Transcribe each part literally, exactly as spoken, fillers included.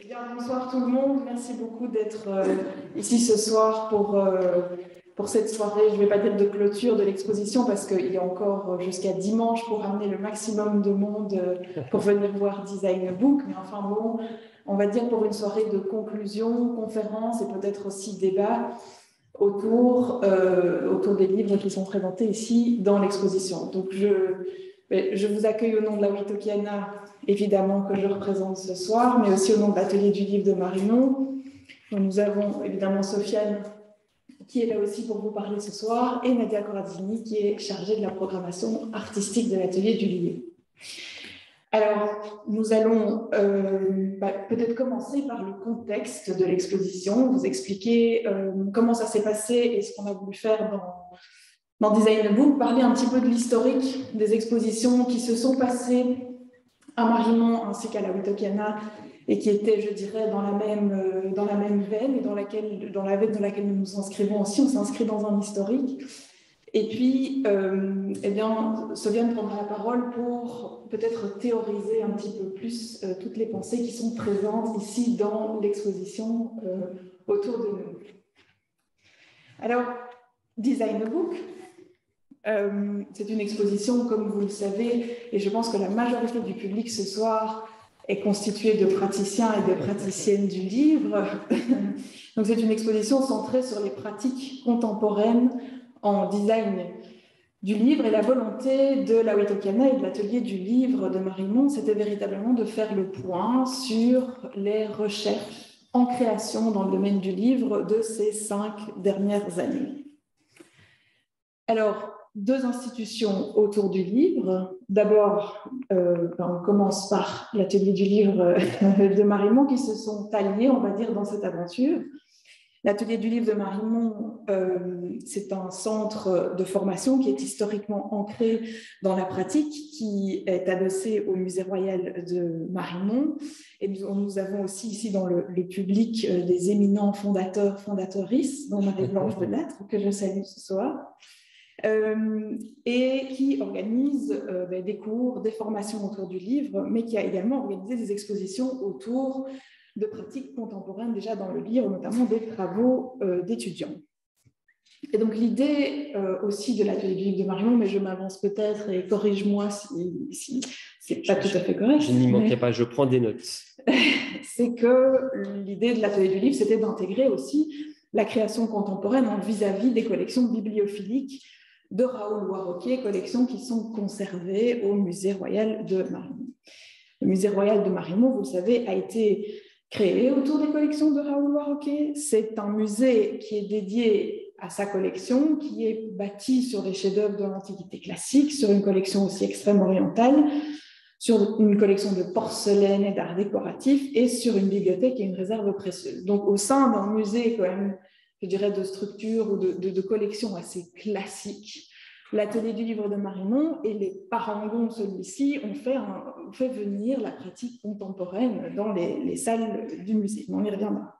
Bien, bonsoir tout le monde. Merci beaucoup d'être euh, ici ce soir pour, euh, pour cette soirée, je ne vais pas dire de clôture de l'exposition parce qu'il y a encore jusqu'à dimanche pour amener le maximum de monde euh, pour venir voir Design Book. Mais enfin bon, on va dire pour une soirée de conclusion, conférence et peut-être aussi débat autour, euh, autour des livres qui sont présentés ici dans l'exposition. Donc je, je vous accueille au nom de la Witokiana, évidemment, que je représente ce soir, mais aussi au nom de l'atelier du livre de Marinon. Nous avons évidemment Sofiane qui est là aussi pour vous parler ce soir, et Nadia Corazzini qui est chargée de la programmation artistique de l'atelier du livre. Alors, nous allons euh, bah, peut-être commencer par le contexte de l'exposition, vous expliquer euh, comment ça s'est passé et ce qu'on a voulu faire dans, dans Design Book, parler un petit peu de l'historique des expositions qui se sont passées à Marinon ainsi qu'à la Witokiana et qui étaient, je dirais, dans la même, euh, dans la même veine et dans, laquelle, dans la veine dans laquelle nous nous inscrivons aussi. On s'inscrit dans un historique. Et puis, euh, eh bien, Sofiane prendra la parole pour peut-être théoriser un petit peu plus euh, toutes les pensées qui sont présentes ici dans l'exposition euh, autour de nous. Alors, Design Book, euh, c'est une exposition, comme vous le savez, et je pense que la majorité du public ce soir est constituée de praticiens et de praticiennes du livre. Donc, c'est une exposition centrée sur les pratiques contemporaines en design du livre, et la volonté de la Witokiana et de l'atelier du livre de Marinon, c'était véritablement de faire le point sur les recherches en création dans le domaine du livre de ces cinq dernières années. Alors, deux institutions autour du livre. D'abord, euh, ben on commence par l'atelier du livre de Marinon qui se sont alliés, on va dire, dans cette aventure. L'atelier du livre de Marinon, euh, c'est un centre de formation qui est historiquement ancré dans la pratique, qui est adossé au Musée royal de Marinon. Et nous, nous avons aussi ici dans le, le public euh, des éminents fondateurs, fondatrices, dont Marie-Blanche de Lettres, que je salue ce soir, euh, et qui organise euh, ben, des cours, des formations autour du livre, mais qui a également organisé des expositions autour de pratiques contemporaines déjà dans le livre, notamment des travaux euh, d'étudiants. Et donc l'idée euh, aussi de l'atelier du livre de Marinon, mais je m'avance peut-être et corrige-moi si, si c'est pas tout à fait correct. Je, je n'y manquerai pas, je prends des notes. C'est que l'idée de l'atelier du livre, c'était d'intégrer aussi la création contemporaine vis-à-vis des collections bibliophiliques de Raoul Warroquet, collections qui sont conservées au Musée royal de Marinon. Le Musée royal de Marinon, vous le savez, a été créé autour des collections de Raoul Warroquet. C'est un musée qui est dédié à sa collection, qui est bâti sur des chefs-d'œuvre de l'Antiquité classique, sur une collection aussi extrême orientale, sur une collection de porcelaine et d'art décoratif, et sur une bibliothèque et une réserve précieuse. Donc, au sein d'un musée, quand même, je dirais, de structure ou de, de, de collection assez classique, l'atelier du livre de Marinon et les parangons de celui-ci ont fait, un, ont fait venir la pratique contemporaine dans les, les salles du musée. On y reviendra.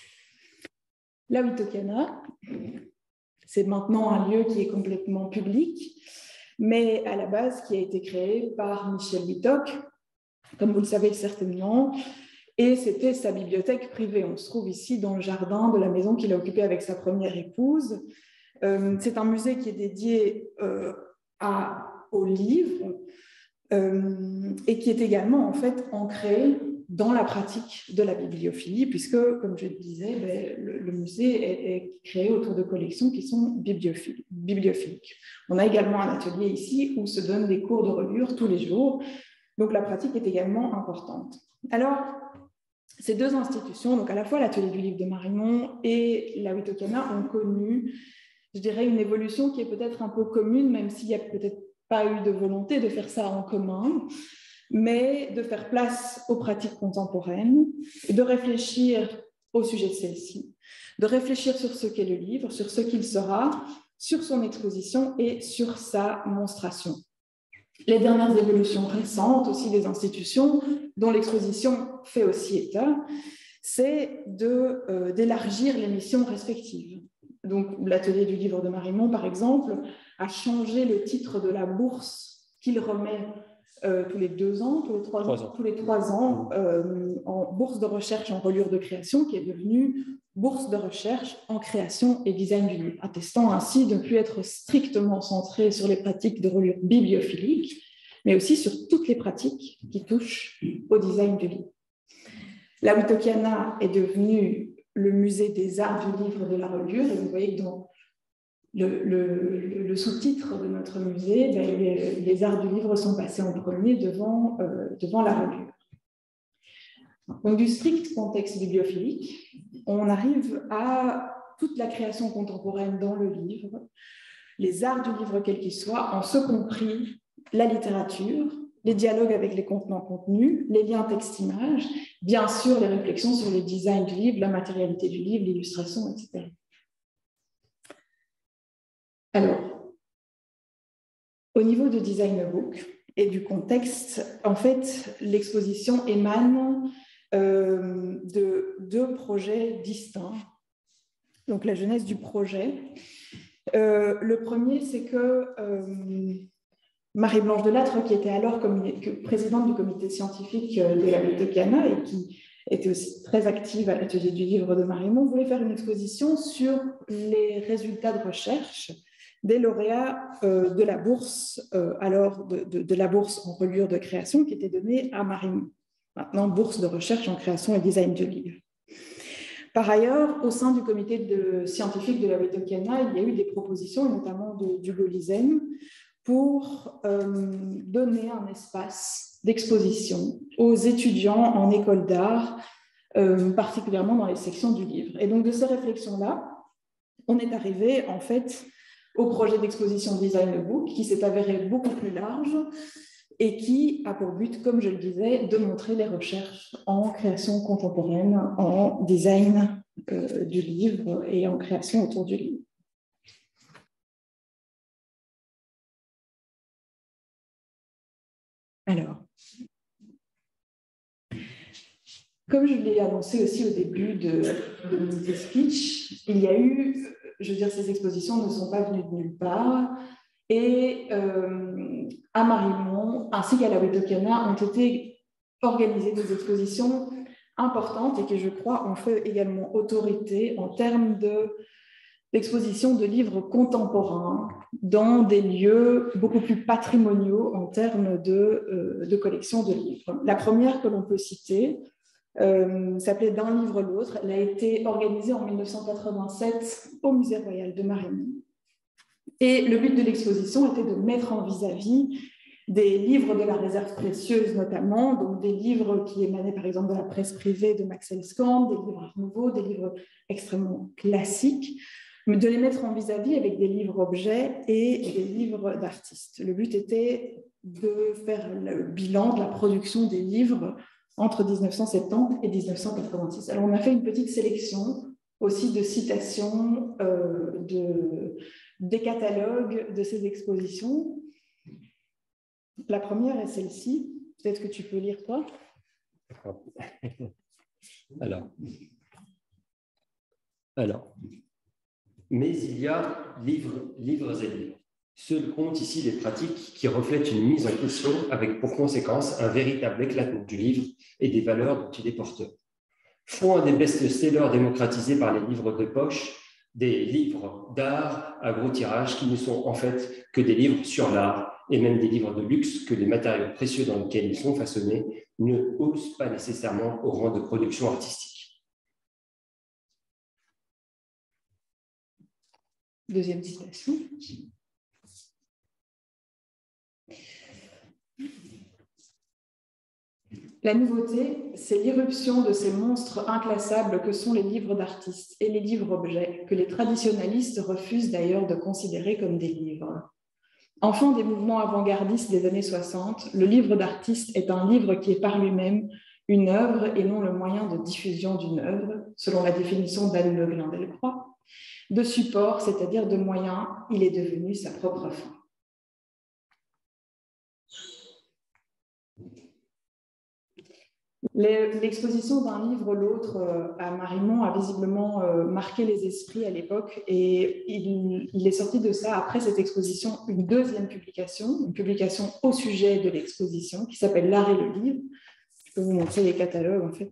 La Witokiana, c'est maintenant un lieu qui est complètement public, mais à la base qui a été créé par Michel Witok, comme vous le savez certainement, et c'était sa bibliothèque privée. On se trouve ici dans le jardin de la maison qu'il a occupée avec sa première épouse. Euh, c'est un musée qui est dédié euh, à, aux livres euh, et qui est également en fait ancré dans la pratique de la bibliophilie, puisque, comme je le disais, ben, le, le musée est, est créé autour de collections qui sont bibliophiliques, bibliophiliques. On a également un atelier ici où se donnent des cours de reliure tous les jours, donc la pratique est également importante. Alors, ces deux institutions, donc à la fois l'atelier du livre de Marinon et la Witokiana, ont connu, je dirais, une évolution qui est peut-être un peu commune, même s'il n'y a peut-être pas eu de volonté de faire ça en commun, mais de faire place aux pratiques contemporaines, de réfléchir au sujet de celle-ci, de réfléchir sur ce qu'est le livre, sur ce qu'il sera, sur son exposition et sur sa monstration. Les dernières évolutions récentes aussi des institutions, dont l'exposition fait aussi état, c'est de, euh, d'élargir les missions respectives. Donc, l'atelier du livre de Marinon, par exemple, a changé le titre de la bourse qu'il remet euh, tous les deux ans, tous les trois, trois ans, ans, tous les trois ans euh, en bourse de recherche en reliure de création, qui est devenue bourse de recherche en création et design du livre, attestant ainsi de ne plus être strictement centré sur les pratiques de reliure bibliophilique, mais aussi sur toutes les pratiques qui touchent au design du livre. La Wittokiana est devenue le musée des arts du livre et de la reliure, et vous voyez que dans le, le, le sous-titre de notre musée, ben, les, les arts du livre sont passés en premier devant, euh, devant la reliure. Donc, du strict contexte bibliophilique, on arrive à toute la création contemporaine dans le livre, les arts du livre quels qu'ils soient, en ce compris la littérature, les dialogues avec les contenants contenus, les liens texte-image, bien sûr les réflexions sur les designs du livre, la matérialité du livre, l'illustration, et cetera. Alors, au niveau de Design Book et du contexte, en fait, l'exposition émane euh, de deux projets distincts. Donc, la genèse du projet. Euh, le premier, c'est que euh, Marie-Blanche Delattre, qui était alors présidente du comité scientifique de la Wittokiana et qui était aussi très active à l'atelier du livre de Mariemont, voulait faire une exposition sur les résultats de recherche des lauréats euh, de la bourse, euh, alors de, de, de la bourse en reliure de création qui était donnée à Mariemont, maintenant bourse de recherche en création et design du livre. Par ailleurs, au sein du comité de, scientifique de la Wittokiana, il y a eu des propositions, notamment d'Hugo Lizen, pour euh, donner un espace d'exposition aux étudiants en école d'art, euh, particulièrement dans les sections du livre. Et donc, de ces réflexions-là, on est arrivé, en fait, au projet d'exposition Design Book, qui s'est avéré beaucoup plus large et qui a pour but, comme je le disais, de montrer les recherches en création contemporaine, en design euh, du livre et en création autour du livre. Alors, comme je l'ai annoncé aussi au début de, de mon speech, il y a eu, je veux dire, ces expositions ne sont pas venues de nulle part, et euh, à Mariemont, ainsi qu'à la Wittokiana, ont été organisées des expositions importantes et qui, je crois, ont fait également autorité en termes de l'exposition de livres contemporains dans des lieux beaucoup plus patrimoniaux en termes de, euh, de collection de livres. La première que l'on peut citer euh, s'appelait D'un livre l'autre. Elle a été organisée en mille neuf cent quatre-vingt-sept au Musée royal de Mariemont. Et le but de l'exposition était de mettre en vis-à-vis des livres de la réserve précieuse notamment, donc des livres qui émanaient par exemple de la presse privée de Max Elskand, des livres Art Nouveau, des livres extrêmement classiques, mais de les mettre en vis-à-vis avec des livres objets et des livres d'artistes. Le but était de faire le bilan de la production des livres entre mille neuf cent soixante-dix et mille neuf cent quatre-vingt-six. Alors on a fait une petite sélection aussi de citations euh, de, des catalogues de ces expositions. La première est celle-ci. Peut-être que tu peux lire, toi. Alors. Alors. Mais il y a livres, livres et livres. Seuls comptent ici les pratiques qui reflètent une mise en question avec pour conséquence un véritable éclatement du livre et des valeurs dont il est porteur. Font un des best-sellers démocratisés par les livres de poche, des livres d'art à gros tirage qui ne sont en fait que des livres sur l'art et même des livres de luxe que les matériaux précieux dans lesquels ils sont façonnés ne haussent pas nécessairement au rang de production artistique. Deuxième citation. La nouveauté, c'est l'irruption de ces monstres inclassables que sont les livres d'artistes et les livres-objets, que les traditionalistes refusent d'ailleurs de considérer comme des livres. Enfant des mouvements avant-gardistes des années soixante, le livre d'artiste est un livre qui est par lui-même une œuvre et non le moyen de diffusion d'une œuvre, selon la définition d'Anne Le Glin-Delcroix. De support, c'est-à-dire de moyen, il est devenu sa propre fin. L'exposition d'un livre l'autre à Marimont a visiblement marqué les esprits à l'époque et il, il est sorti de ça, après cette exposition, une deuxième publication, une publication au sujet de l'exposition qui s'appelle L'art et le livre. Je peux vous montrer les catalogues en fait.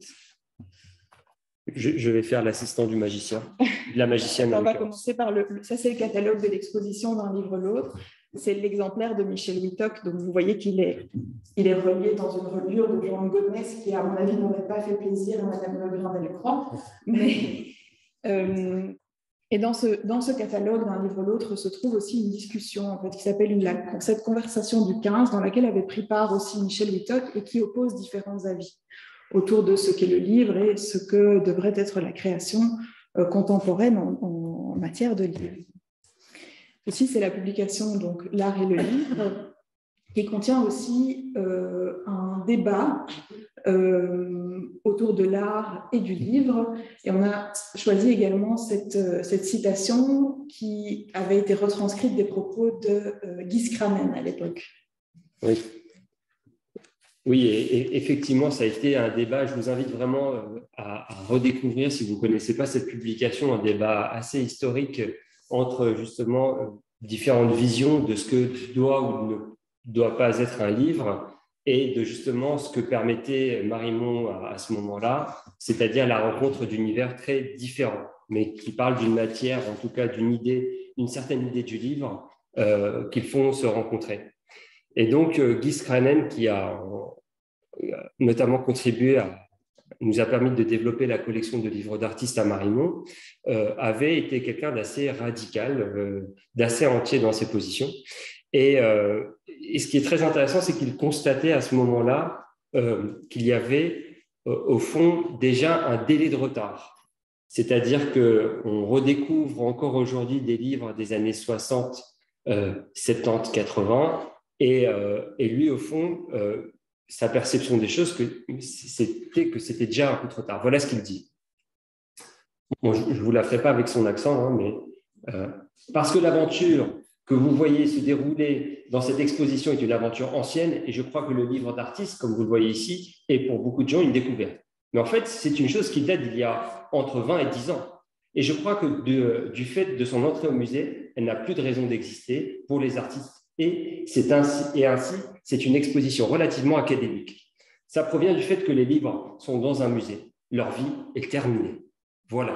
Je, je vais faire l'assistant du magicien, la magicienne. On va commencer par le, ça c'est le catalogue de l'exposition d'un livre l'autre. C'est l'exemplaire de Michel Wittock, donc vous voyez qu'il est, il est relié dans une reliure de Jean Godnès qui, à mon avis, n'aurait pas fait plaisir à Madame Legrain-Delcroix. Mais, euh, et dans ce, dans ce catalogue d'un livre l'autre se trouve aussi une discussion en fait, qui s'appelle la, cette conversation du quinze, dans laquelle avait pris part aussi Michel Wittock et qui oppose différents avis autour de ce qu'est le livre et ce que devrait être la création euh, contemporaine en, en matière de livre. Aussi, c'est la publication, donc L'art et le livre, qui contient aussi euh, un débat euh, autour de l'art et du livre. Et on a choisi également cette, cette citation qui avait été retranscrite des propos de euh, Guy Scramen à l'époque. Oui. Oui, et, et effectivement, ça a été un débat. Je vous invite vraiment à, à redécouvrir, si vous ne connaissez pas cette publication, un débat assez historique entre justement différentes visions de ce que doit ou ne doit pas être un livre et de justement ce que permettait Marimont à, à ce moment-là, c'est-à-dire la rencontre d'univers très différents, mais qui parlent d'une matière, en tout cas d'une idée, une certaine idée du livre euh, qu'ils font se rencontrer. Et donc, euh, Guy Scranen, qui a euh, notamment contribué à nous a permis de développer la collection de livres d'artistes à Marimont, euh, avait été quelqu'un d'assez radical, euh, d'assez entier dans ses positions. Et, euh, et ce qui est très intéressant, c'est qu'il constatait à ce moment-là euh, qu'il y avait, euh, au fond, déjà un délai de retard. C'est-à-dire qu'on redécouvre encore aujourd'hui des livres des années soixante, euh, soixante-dix, quatre-vingts, et, euh, et lui, au fond, euh, sa perception des choses, que c'était, que c'était déjà un peu trop tard. Voilà ce qu'il dit. Bon, je ne vous la ferai pas avec son accent, hein, mais euh, parce que l'aventure que vous voyez se dérouler dans cette exposition est une aventure ancienne, et je crois que le livre d'artiste, comme vous le voyez ici, est pour beaucoup de gens une découverte. Mais en fait, c'est une chose qui date d'il y a entre vingt et dix ans. Et je crois que de, du fait de son entrée au musée, elle n'a plus de raison d'exister pour les artistes. Et, c'est ainsi, et ainsi, c'est une exposition relativement académique. Ça provient du fait que les livres sont dans un musée. Leur vie est terminée. Voilà.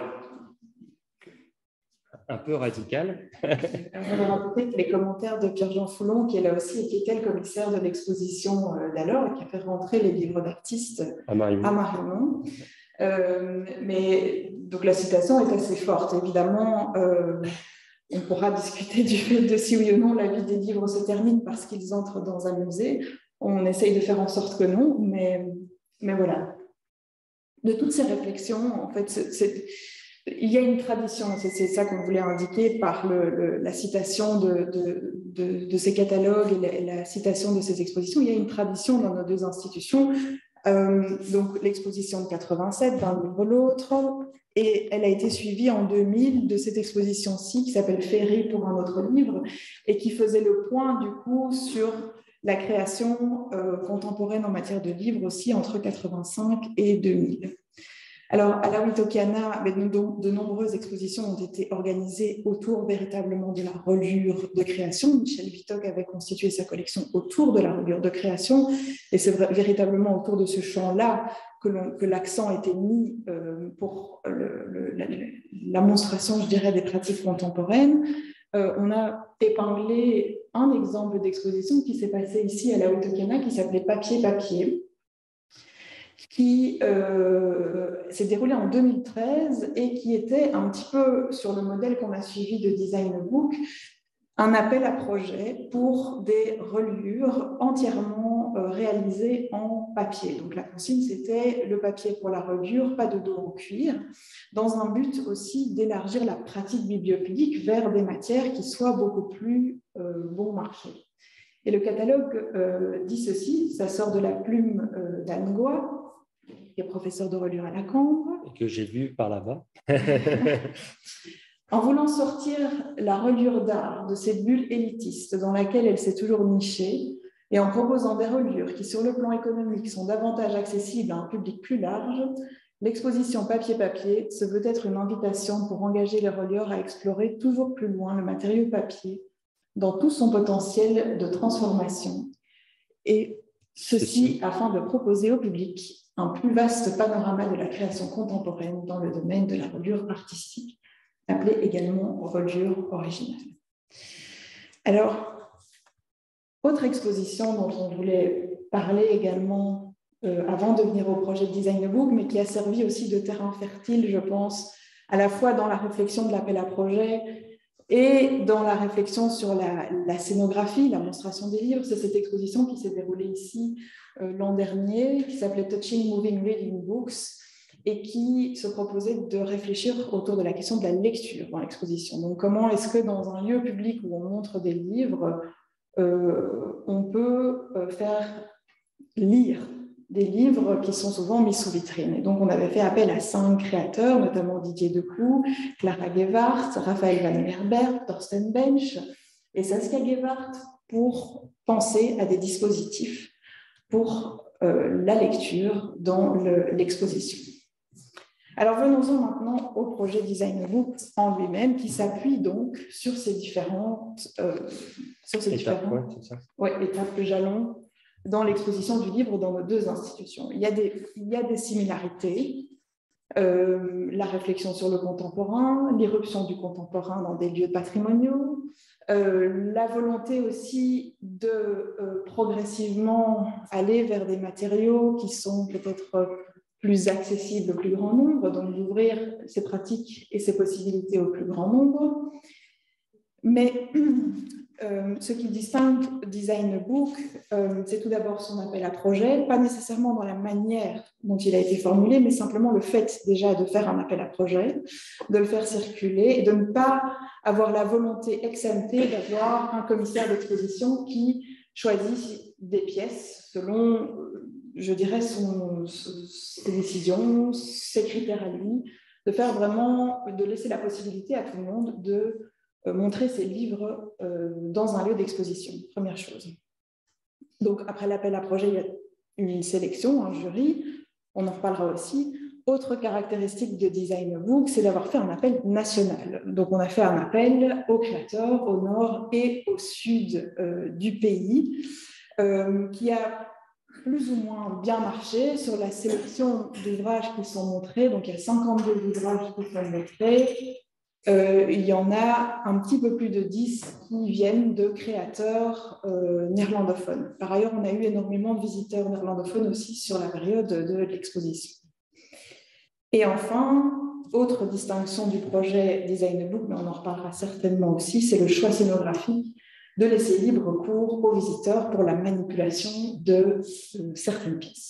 Un peu radical. On va rappeler que les commentaires de Pierre-Jean Foulon, qui est là aussi et qui était le commissaire de l'exposition d'alors, et qui a fait rentrer les livres d'artistes à Marimont. À Marimont. Euh, mais donc la citation est assez forte. Évidemment, euh, on pourra discuter du fait de si oui ou non la vie des livres se termine parce qu'ils entrent dans un musée. On essaye de faire en sorte que non, mais, mais voilà. De toutes ces réflexions, en fait, c'est, c'est, il y a une tradition, c'est, c'est ça qu'on voulait indiquer par le, le, la citation de, de, de, de ces catalogues et la, et la citation de ces expositions. Il y a une tradition dans nos deux institutions. Euh, donc l'exposition de quatre-vingt-sept, d'un livre l'autre, et elle a été suivie en deux mille de cette exposition-ci qui s'appelle Ferry pour un autre livre et qui faisait le point du coup sur la création euh, contemporaine en matière de livres aussi entre quatre-vingt-cinq et deux mille. Alors, à la Wittockiana, de nombreuses expositions ont été organisées autour véritablement de la reliure de création. Michel Wittock avait constitué sa collection autour de la reliure de création, et c'est véritablement autour de ce champ-là que, que l'accent a été mis euh, pour le, le, la, la monstration, je dirais, des pratiques contemporaines. Euh, on a épinglé un exemple d'exposition qui s'est passé ici à la Wittockiana, qui s'appelait Papier-Papier, qui euh, s'est déroulé en deux mille treize et qui était un petit peu sur le modèle qu'on a suivi de Design Book, un appel à projet pour des reliures entièrement euh, réalisées en papier. Donc la consigne, c'était le papier pour la reliure, pas de dos en cuir, dans un but aussi d'élargir la pratique bibliophilique vers des matières qui soient beaucoup plus euh, bon marché. Et le catalogue euh, dit ceci, ça sort de la plume euh, d'Anne Goua, qui est professeur de reliure à la Cambre. Et que j'ai vu par là-bas. En voulant sortir la reliure d'art de cette bulle élitiste dans laquelle elle s'est toujours nichée, Et en proposant des reliures qui, sur le plan économique, sont davantage accessibles à un public plus large, l'exposition papier-papier se veut être une invitation pour engager les relieurs à explorer toujours plus loin le matériau papier dans tout son potentiel de transformation. Et ceci afin de proposer au public un plus vaste panorama de la création contemporaine dans le domaine de la reliure artistique, appelée également reliure originale. Alors, autre exposition dont on voulait parler également euh, avant de venir au projet de Design Book, mais qui a servi aussi de terrain fertile, je pense, à la fois dans la réflexion de l'appel à projet et dans la réflexion sur la, la scénographie, la monstration des livres. C'est cette exposition qui s'est déroulée ici euh, l'an dernier, qui s'appelait Touching Moving Reading Books, et qui se proposait de réfléchir autour de la question de la lecture dans l'exposition. Donc, comment est-ce que dans un lieu public où on montre des livres, euh, on peut faire lire des livres qui sont souvent mis sous vitrine. Et donc, on avait fait appel à cinq créateurs, notamment Didier Decoux, Clara Gewart, Raphaël Van Herbert, Thorsten Bench et Saskia Gewart pour penser à des dispositifs pour euh, la lecture dans le, l'exposition. Alors, venons-en maintenant au projet Design Book en lui-même, qui s'appuie donc sur ces différentes, euh, sur ces étapes, différentes ouais, c'est ça. Ouais, étapes, jalons dans l'exposition du livre dans nos deux institutions. Il y a des, il y a des similarités, euh, la réflexion sur le contemporain, l'irruption du contemporain dans des lieux patrimoniaux, euh, la volonté aussi de euh, progressivement aller vers des matériaux qui sont peut-être plus accessibles au plus grand nombre, donc d'ouvrir ces pratiques et ces possibilités au plus grand nombre. Mais euh, ce qui distingue Design Book, euh, c'est tout d'abord son appel à projet, pas nécessairement dans la manière dont il a été formulé, mais simplement le fait déjà de faire un appel à projet, de le faire circuler et de ne pas avoir la volonté ex ante d'avoir un commissaire d'exposition qui choisit des pièces selon, je dirais, son, ses décisions, ses critères à lui, de faire vraiment, de laisser la possibilité à tout le monde de montrer ses livres euh, dans un lieu d'exposition, première chose. Donc, après l'appel à projet, il y a une sélection, un jury, on en reparlera aussi. Autre caractéristique de Design Book, c'est d'avoir fait un appel national. Donc, on a fait un appel aux créateurs au nord et au sud euh, du pays, euh, qui a plus ou moins bien marché sur la sélection d'ouvrages qui sont montrés. Donc, il y a cinquante-deux ouvrages qui sont montrés. Euh, il y en a un petit peu plus de dix qui viennent de créateurs euh, néerlandophones. Par ailleurs, on a eu énormément de visiteurs néerlandophones aussi sur la période de l'exposition. Et enfin, autre distinction du projet Design Book, mais on en reparlera certainement aussi, c'est le choix scénographique de laisser libre cours aux visiteurs pour la manipulation de euh, certaines pièces.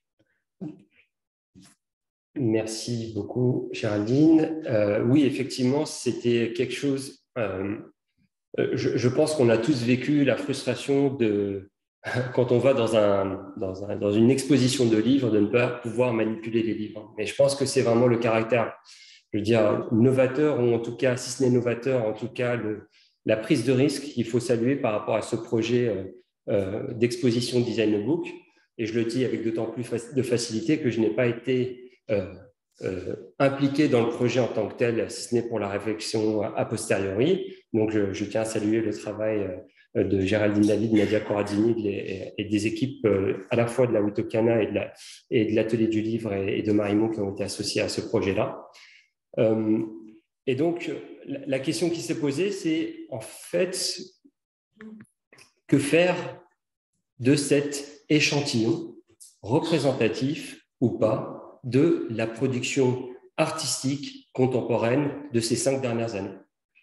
Merci beaucoup, Géraldine. Euh, oui, effectivement, c'était quelque chose... Euh, je, je pense qu'on a tous vécu la frustration de, quand on va dans, un, dans, un, dans une exposition de livres, de ne pas pouvoir manipuler les livres. Mais je pense que c'est vraiment le caractère, je veux dire, novateur, ou en tout cas, si ce n'est novateur, en tout cas, le, la prise de risque qu'il faut saluer par rapport à ce projet euh, euh, d'exposition Design Book. Et je le dis avec d'autant plus de facilité que je n'ai pas été... Euh, euh, impliqué dans le projet en tant que tel, si ce n'est pour la réflexion a posteriori. Donc, je, je tiens à saluer le travail euh, de Géraldine David, Nadia Corradini et, et des équipes euh, à la fois de la Witocana et de, la, et de l'Atelier du Livre et, et de Marimo qui ont été associés à ce projet-là. Euh, et donc, la, la question qui s'est posée, c'est en fait, que faire de cet échantillon représentatif ou pas de la production artistique contemporaine de ces cinq dernières années.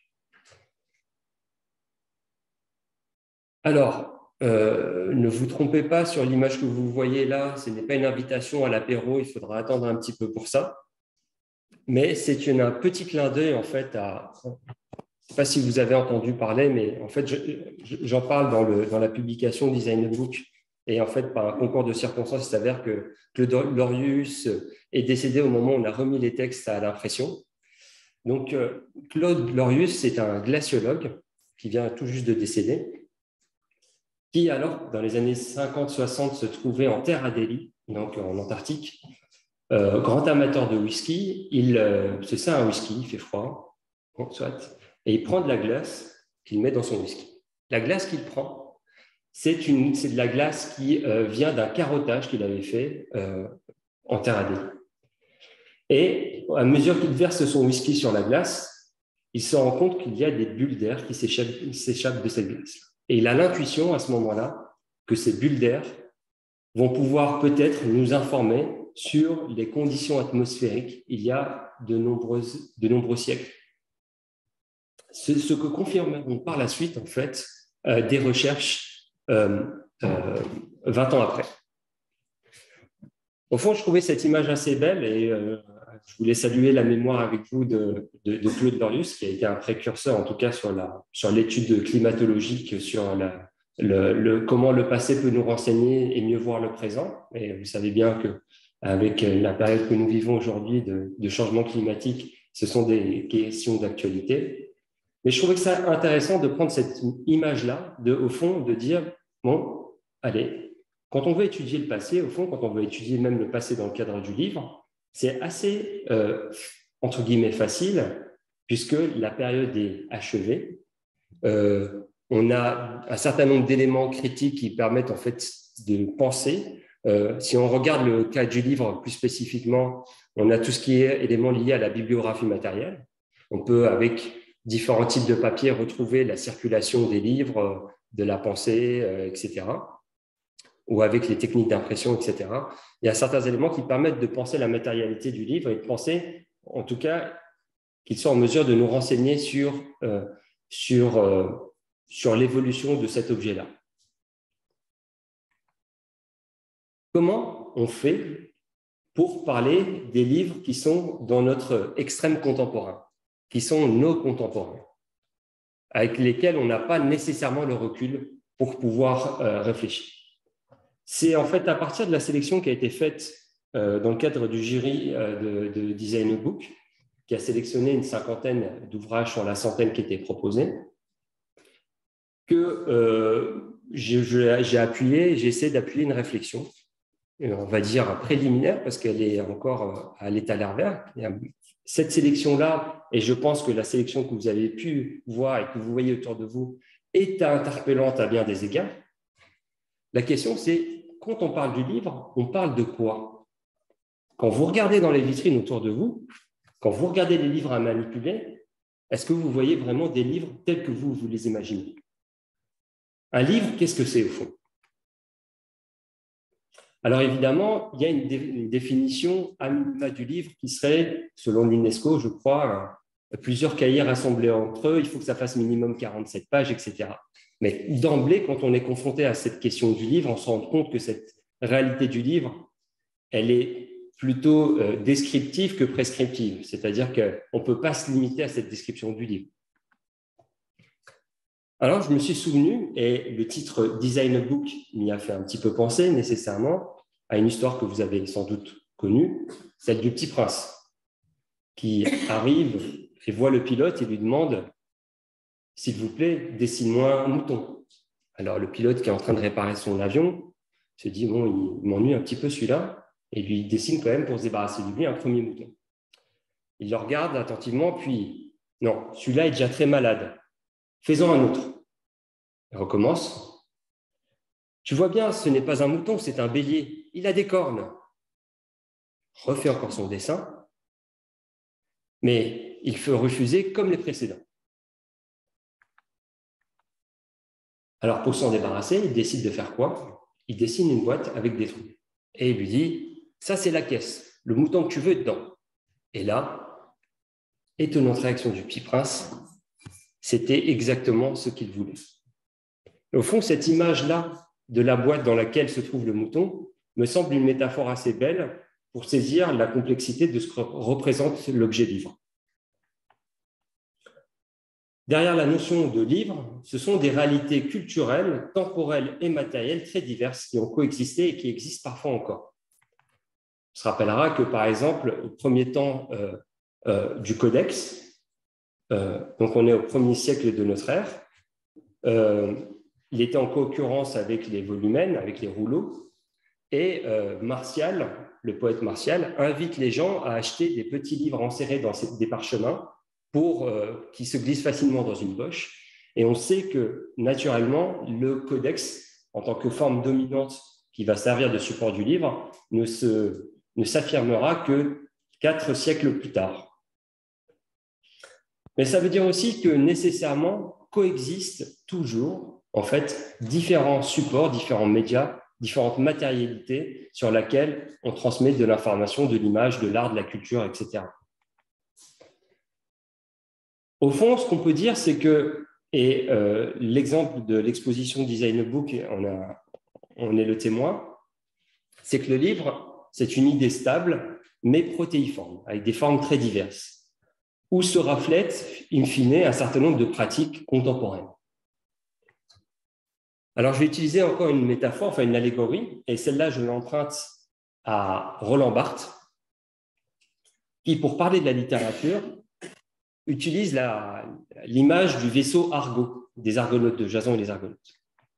Alors, euh, ne vous trompez pas sur l'image que vous voyez là, ce n'est pas une invitation à l'apéro, il faudra attendre un petit peu pour ça, mais c'est un petit clin d'œil en fait à... Je ne sais pas si vous avez entendu parler, mais en fait, j'en parle dans, le, dans la publication Design Book. Et en fait, par un concours de circonstances, il s'avère que Claude Lorius est décédé au moment où on a remis les textes à l'impression. Donc, Claude Lorius, c'est un glaciologue qui vient tout juste de décéder. qui alors, dans les années cinquante soixante, se trouvait en terre Adélie, donc en Antarctique, euh, grand amateur de whisky. Il euh, se sert un whisky, il fait froid, bon, soit, et il prend de la glace qu'il met dans son whisky. La glace qu'il prend, c'est de la glace qui euh, vient d'un carottage qu'il avait fait euh, en terre Adélie. Et à mesure qu'il verse son whisky sur la glace, il se rend compte qu'il y a des bulles d'air qui s'échappent de cette glace. Et il a l'intuition à ce moment-là que ces bulles d'air vont pouvoir peut-être nous informer sur les conditions atmosphériques il y a de, nombreuses, de nombreux siècles. C'est ce que confirmeront par la suite, en fait, euh, des recherches euh, euh, vingt ans après. Au fond, je trouvais cette image assez belle et euh, je voulais saluer la mémoire avec vous de, de, de Claude Lorius, qui a été un précurseur, en tout cas, sur la, sur l'étude climatologique, sur la, le, le, comment le passé peut nous renseigner et mieux voir le présent. Et vous savez bien qu'avec la période que nous vivons aujourd'hui de, de changement climatique, ce sont des questions d'actualité. Mais je trouvais que c'est intéressant de prendre cette image-là, de, au fond, de dire, bon, allez, quand on veut étudier le passé, au fond, quand on veut étudier même le passé dans le cadre du livre, c'est assez, euh, entre guillemets, facile, puisque la période est achevée. Euh, on a un certain nombre d'éléments critiques qui permettent en fait de penser. Euh, si on regarde le cas du livre plus spécifiquement, on a tout ce qui est éléments liés à la bibliographie matérielle. On peut, avec différents types de papiers, retrouver la circulation des livres, de la pensée, euh, et cetera, ou avec les techniques d'impression, et cetera. Il y a certains éléments qui permettent de penser la matérialité du livre et de penser, en tout cas, qu'ils sont en mesure de nous renseigner sur, euh, sur, euh, sur l'évolution de cet objet-là. Comment on fait pour parler des livres qui sont dans notre extrême contemporain, qui sont nos contemporains, avec lesquels on n'a pas nécessairement le recul pour pouvoir euh, réfléchir? C'est en fait à partir de la sélection qui a été faite euh, dans le cadre du jury euh, de, de Design Book, qui a sélectionné une cinquantaine d'ouvrages sur la centaine qui étaient proposés, que euh, j'ai appuyé, j'ai essayé d'appuyer une réflexion, on va dire préliminaire, parce qu'elle est encore à l'état larvaire. Cette sélection-là, et je pense que la sélection que vous avez pu voir et que vous voyez autour de vous est interpellante à bien des égards. La question, c'est, quand on parle du livre, on parle de quoi? Quand vous regardez dans les vitrines autour de vous, quand vous regardez les livres à manipuler, est-ce que vous voyez vraiment des livres tels que vous, vous les imaginez? Un livre, qu'est-ce que c'est au fond? Alors évidemment, il y a une, dé une définition à minima du livre qui serait, selon l'UNESCO, je crois, un, plusieurs cahiers rassemblés entre eux, il faut que ça fasse minimum quarante-sept pages, et cetera. Mais d'emblée, quand on est confronté à cette question du livre, on se rend compte que cette réalité du livre, elle est plutôt euh, descriptive que prescriptive. C'est-à-dire qu'on ne peut pas se limiter à cette description du livre. Alors, je me suis souvenu, et le titre Design Book m'y a fait un petit peu penser nécessairement à une histoire que vous avez sans doute connue, celle du Petit Prince, qui arrive et voit le pilote et lui demande « S'il vous plaît, dessine-moi un mouton ». Alors, le pilote qui est en train de réparer son avion se dit « Bon, il m'ennuie un petit peu celui-là », et lui dessine quand même pour se débarrasser de lui un premier mouton. Il le regarde attentivement, puis « Non, celui-là est déjà très malade. Fais-en un autre. » Il recommence. « Tu vois bien, ce n'est pas un mouton, c'est un bélier. Il a des cornes. » Refait encore son dessin, mais il fait refuser comme les précédents. Alors, pour s'en débarrasser, il décide de faire quoi? Il dessine une boîte avec des trous. Et il lui dit, ça c'est la caisse, le mouton que tu veux est dedans. Et là, étonnante réaction du Petit Prince, c'était exactement ce qu'il voulait. Et au fond, cette image-là de la boîte dans laquelle se trouve le mouton me semble une métaphore assez belle pour saisir la complexité de ce que représente l'objet livre. Derrière la notion de livre, ce sont des réalités culturelles, temporelles et matérielles très diverses qui ont coexisté et qui existent parfois encore. On se rappellera que, par exemple, au premier temps euh, euh, du Codex, euh, donc on est au premier siècle de notre ère, euh, il était en concurrence avec les volumens, avec les rouleaux, et euh, Martial, le poète Martial, invite les gens à acheter des petits livres enserrés dans des parchemins pour euh, qui se glissent facilement dans une poche. Et on sait que, naturellement, le codex, en tant que forme dominante qui va servir de support du livre, ne, se, ne s'affirmera que quatre siècles plus tard. Mais ça veut dire aussi que nécessairement coexistent toujours, en fait, différents supports, différents médias, différentes matérialités sur lesquelles on transmet de l'information, de l'image, de l'art, de la culture, et cetera. Au fond, ce qu'on peut dire, c'est que, et euh, l'exemple de l'exposition Design Book, on, a, on est le témoin, c'est que le livre, c'est une idée stable, mais protéiforme, avec des formes très diverses, où se reflètent, in fine, un certain nombre de pratiques contemporaines. Alors, je vais utiliser encore une métaphore, enfin une allégorie, et celle-là, je l'emprunte à Roland Barthes, qui, pour parler de la littérature, utilise la, l'image du vaisseau Argo, des Argonautes, de Jason et les Argonautes.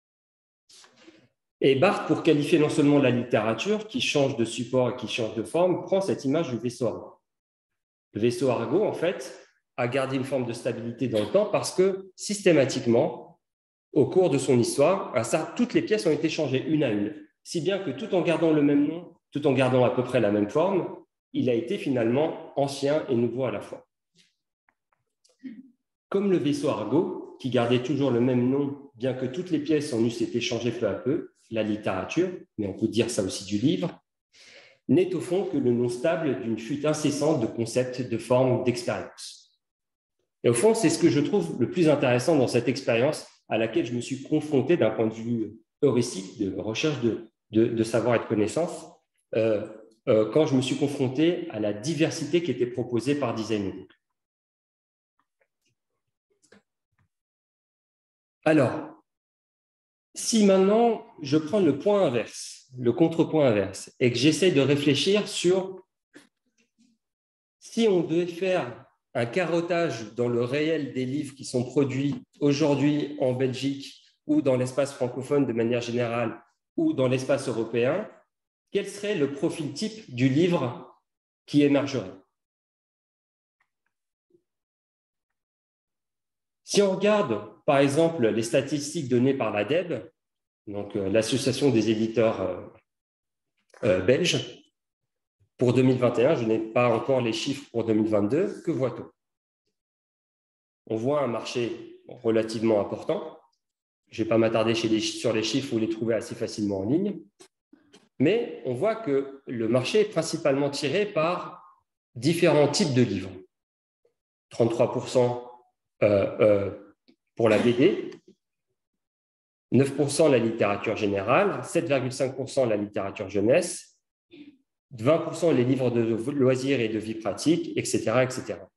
Et Barthes, pour qualifier non seulement la littérature, qui change de support et qui change de forme, prend cette image du vaisseau Argo. Le vaisseau Argo, en fait, a gardé une forme de stabilité dans le temps parce que, systématiquement, au cours de son histoire, ça, toutes les pièces ont été changées une à une, si bien que tout en gardant le même nom, tout en gardant à peu près la même forme, il a été finalement ancien et nouveau à la fois. Comme le vaisseau Argo, qui gardait toujours le même nom, bien que toutes les pièces en eussent été changées peu à peu, la littérature, mais on peut dire ça aussi du livre, n'est au fond que le nom stable d'une fuite incessante de concepts, de formes, d'expériences. Et au fond, c'est ce que je trouve le plus intéressant dans cette expérience à laquelle je me suis confronté d'un point de vue heuristique, de recherche de, de, de savoir et de connaissances, euh, euh, quand je me suis confronté à la diversité qui était proposée par Design Book. Alors, si maintenant je prends le point inverse, le contrepoint inverse, et que j'essaie de réfléchir sur si on devait faire un carottage dans le réel des livres qui sont produits aujourd'hui en Belgique ou dans l'espace francophone de manière générale ou dans l'espace européen, quel serait le profil type du livre qui émergerait? Si on regarde, par exemple, les statistiques données par l'A D E B, donc euh, l'Association des éditeurs euh, euh, belges, pour deux mille vingt et un, je n'ai pas encore les chiffres pour deux mille vingt-deux, que voit-on? On voit un marché relativement important. Je ne vais pas m'attarder sur les chiffres, vous les trouvez assez facilement en ligne, mais on voit que le marché est principalement tiré par différents types de livres. trente-trois pour cent euh, euh, pour la B D, neuf pour cent la littérature générale, sept virgule cinq pour cent la littérature jeunesse, vingt pour cent les livres de loisirs et de vie pratique, et cetera, et cetera.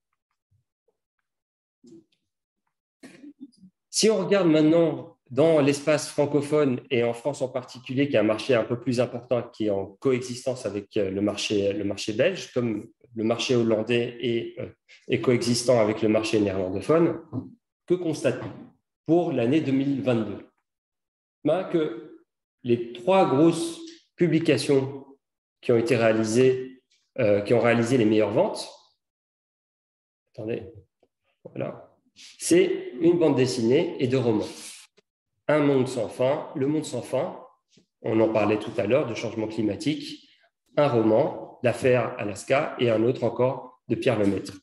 Si on regarde maintenant dans l'espace francophone et en France en particulier, qui est un marché un peu plus important, qui est en coexistence avec le marché, le marché belge, comme le marché hollandais est, est coexistant avec le marché néerlandophone, que constatons pour l'année deux mille vingt-deux? Ben, que les trois grosses publications qui ont été réalisées, euh, qui ont réalisé les meilleures ventes, attendez, voilà, c'est une bande dessinée et deux romans. Un monde sans fin, Le Monde sans fin, on en parlait tout à l'heure, de changement climatique, un roman, L'affaire Alaska, et un autre encore de Pierre Lemaître,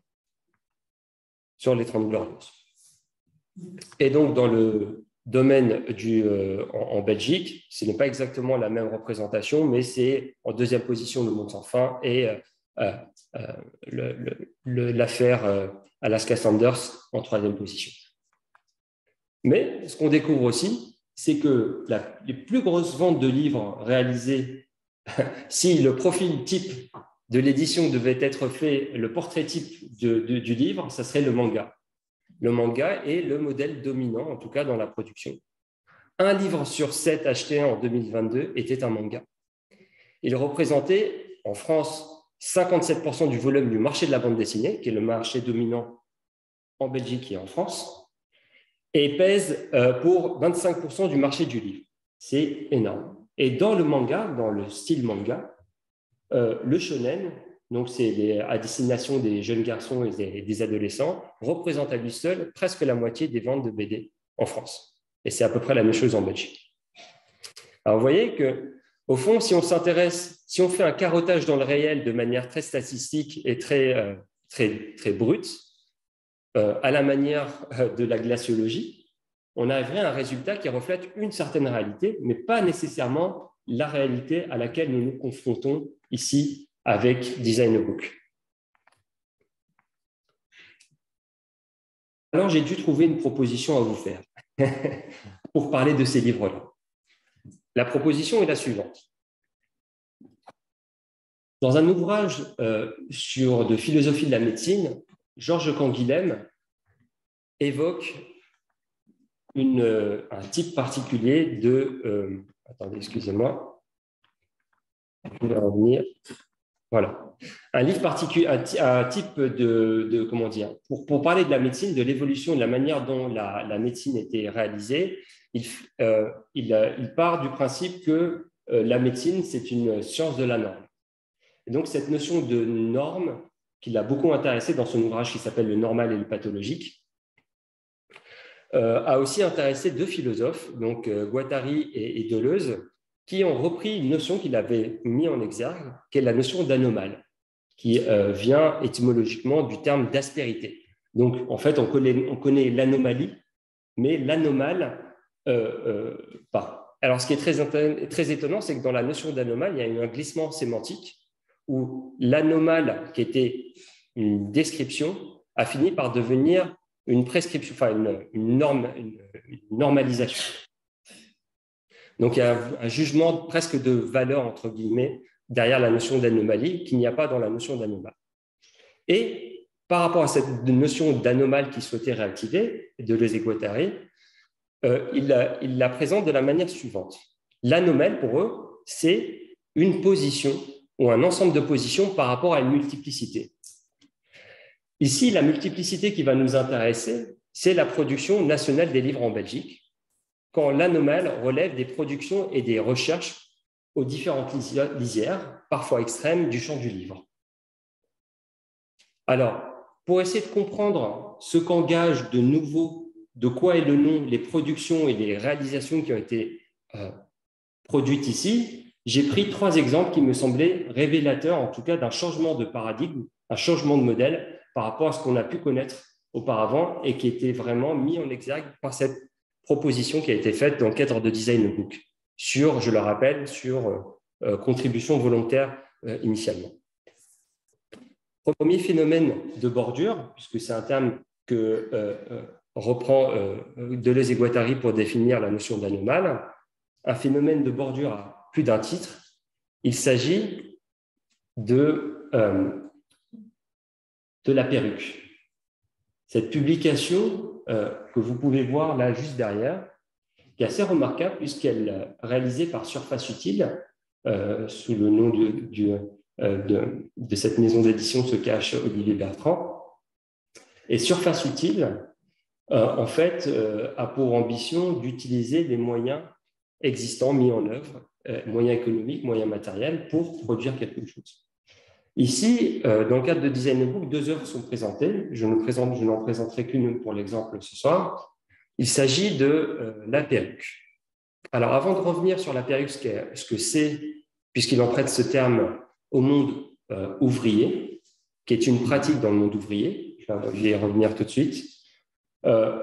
sur les Trente Glorieuses. Et donc, dans le domaine du, euh, en, en Belgique, ce n'est pas exactement la même représentation, mais c'est en deuxième position Le Monde sans fin et euh, euh, le, le, le, l'affaire euh, Alaska Sanders en troisième position. Mais ce qu'on découvre aussi, c'est que la, les plus grosses ventes de livres réalisées, si le profil type de l'édition devait être fait, le portrait type de, de, du livre, ça serait le manga. Le manga est le modèle dominant, en tout cas dans la production. Un livre sur sept achetés en deux mille vingt-deux était un manga. Il représentait en France cinquante-sept pour cent du volume du marché de la bande dessinée, qui est le marché dominant en Belgique et en France. et pèse euh, pour vingt-cinq pour cent du marché du livre. C'est énorme. Et dans le manga, dans le style manga, euh, le shonen, donc c'est à destination des jeunes garçons et des, des adolescents, représente à lui seul presque la moitié des ventes de B D en France. Et c'est à peu près la même chose en Belgique. Alors vous voyez que, au fond, si on s'intéresse, si on fait un carottage dans le réel de manière très statistique et très, euh, très, très brute, euh, à la manière euh, de la glaciologie, on arriverait à un résultat qui reflète une certaine réalité, mais pas nécessairement la réalité à laquelle nous nous confrontons ici avec Design Book. Alors, j'ai dû trouver une proposition à vous faire pour parler de ces livres-là. La proposition est la suivante. Dans un ouvrage euh, sur de philosophie de la médecine, Georges Canguilhem évoque une, euh, un type particulier de... Euh, attendez, excusez-moi. Je vais revenir. Voilà. Un livre particulier, un, un type de, de... Comment dire, pour, pour parler de la médecine, de l'évolution, de la manière dont la, la médecine était réalisée, il, euh, il, il part du principe que euh, la médecine, c'est une science de la norme. Et donc, cette notion de norme, qui l'a beaucoup intéressé dans son ouvrage qui s'appelle « Le normal et le pathologique », euh, a aussi intéressé deux philosophes, donc euh, Guattari et, et Deleuze, qui ont repris une notion qu'il avait mis en exergue, qui est la notion d'anomale, qui euh, vient étymologiquement du terme d'aspérité. Donc, en fait, on connaît, on connaît l'anomalie, mais l'anomale, euh, euh, pas. Alors, ce qui est très, très étonnant, c'est que dans la notion d'anomale, il y a eu un glissement sémantique où l'anomale, qui était une description, a fini par devenir une prescription, enfin une, une, norme, une, une normalisation. Donc, il y a un, un jugement presque de valeur, entre guillemets, derrière la notion d'anomalie, qu'il n'y a pas dans la notion d'anomale. Et par rapport à cette notion d'anomale qui souhaitait réactiver, Deleuze et Guattari, euh, il, la, il la présente de la manière suivante. L'anomale, pour eux, c'est une position ou un ensemble de positions par rapport à une multiplicité. Ici, la multiplicité qui va nous intéresser, c'est la production nationale des livres en Belgique, quand l'anomale relève des productions et des recherches aux différentes lisières, parfois extrêmes, du champ du livre. Alors, pour essayer de comprendre ce qu'engage de nouveau, de quoi est le nom, les productions et les réalisations qui ont été euh, produites ici, j'ai pris trois exemples qui me semblaient révélateurs, en tout cas, d'un changement de paradigme, un changement de modèle par rapport à ce qu'on a pu connaître auparavant et qui était vraiment mis en exergue par cette proposition qui a été faite dans le cadre de Design Book, sur, je le rappelle, sur euh, contribution volontaire euh, initialement. Premier phénomène de bordure, puisque c'est un terme que euh, euh, reprend euh, Deleuze et Guattari pour définir la notion d'anomale, un phénomène de bordure à plus d'un titre, il s'agit de, euh, de la perruque. Cette publication euh, que vous pouvez voir là juste derrière, qui est assez remarquable puisqu'elle est réalisée par Surface Utile, euh, sous le nom du, du, euh, de, de cette maison d'édition se cache Olivier Bertrand. Et Surface Utile, euh, en fait, euh, a pour ambition d'utiliser les moyens existants mis en œuvre, euh, moyens économiques, moyens matériels, pour produire quelque chose. Ici, euh, dans le cadre de Design Book, deux œuvres sont présentées. Je ne présente, je n'en présenterai qu'une pour l'exemple ce soir. Il s'agit de euh, la perruque. Alors, avant de revenir sur la perruque, ce, qu'est, ce que c'est, puisqu'il en prête ce terme au monde euh, ouvrier, qui est une pratique dans le monde ouvrier, je vais y revenir tout de suite. Euh,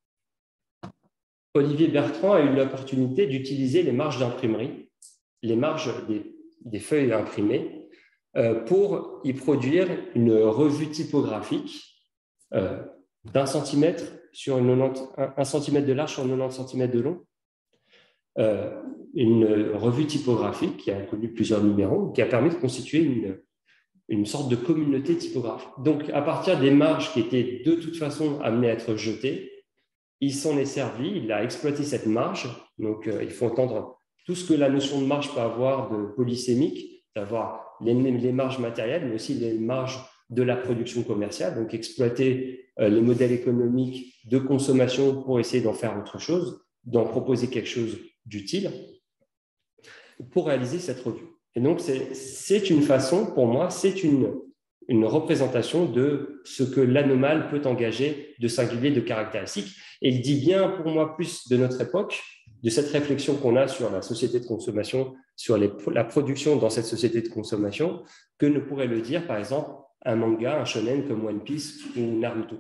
Olivier Bertrand a eu l'opportunité d'utiliser les marges d'imprimerie, les marges des, des feuilles imprimées, euh, pour y produire une revue typographique euh, d'un centimètre sur une quatre-vingt-dix, un, un centimètre de large sur quatre-vingt-dix centimètres de long. Euh, une revue typographique qui a connu plusieurs numéros, qui a permis de constituer une, une sorte de communauté typographique. Donc, à partir des marges qui étaient de toute façon amenées à être jetées, il s'en est servi, il a exploité cette marge. Donc, euh, il faut entendre tout ce que la notion de marge peut avoir de polysémique, d'avoir les, les marges matérielles, mais aussi les marges de la production commerciale, donc exploiter euh, les modèles économiques de consommation pour essayer d'en faire autre chose, d'en proposer quelque chose d'utile pour réaliser cette revue. Et donc, c'est une façon, pour moi, c'est une, une représentation de ce que l'anomal peut engager de singulier, de caractéristique. Et il dit bien, pour moi, plus de notre époque, de cette réflexion qu'on a sur la société de consommation, sur les, la production dans cette société de consommation, que ne pourrait le dire, par exemple, un manga, un shonen comme One Piece ou Naruto.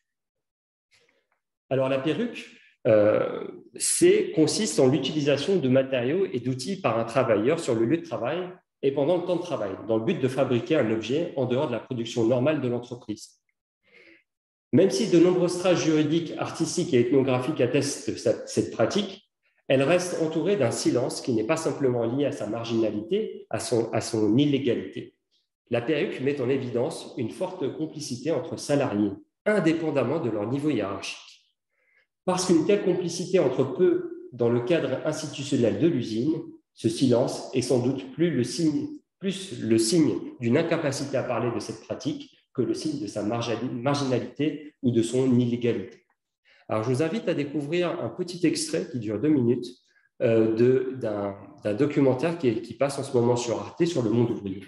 Alors, la perruque, euh, consiste en l'utilisation de matériaux et d'outils par un travailleur sur le lieu de travail et pendant le temps de travail, dans le but de fabriquer un objet en dehors de la production normale de l'entreprise. Même si de nombreuses traces juridiques, artistiques et ethnographiques attestent de cette pratique, elle reste entourée d'un silence qui n'est pas simplement lié à sa marginalité, à son, à son illégalité. La perruque met en évidence une forte complicité entre salariés, indépendamment de leur niveau hiérarchique. Parce qu'une telle complicité entre peu dans le cadre institutionnel de l'usine, ce silence est sans doute plus le signe, plus le signe d'une incapacité à parler de cette pratique que le signe de sa marginalité ou de son illégalité. Alors, je vous invite à découvrir un petit extrait qui dure deux minutes euh, d'un documentaire qui, qui passe en ce moment sur Arte sur le monde ouvrier.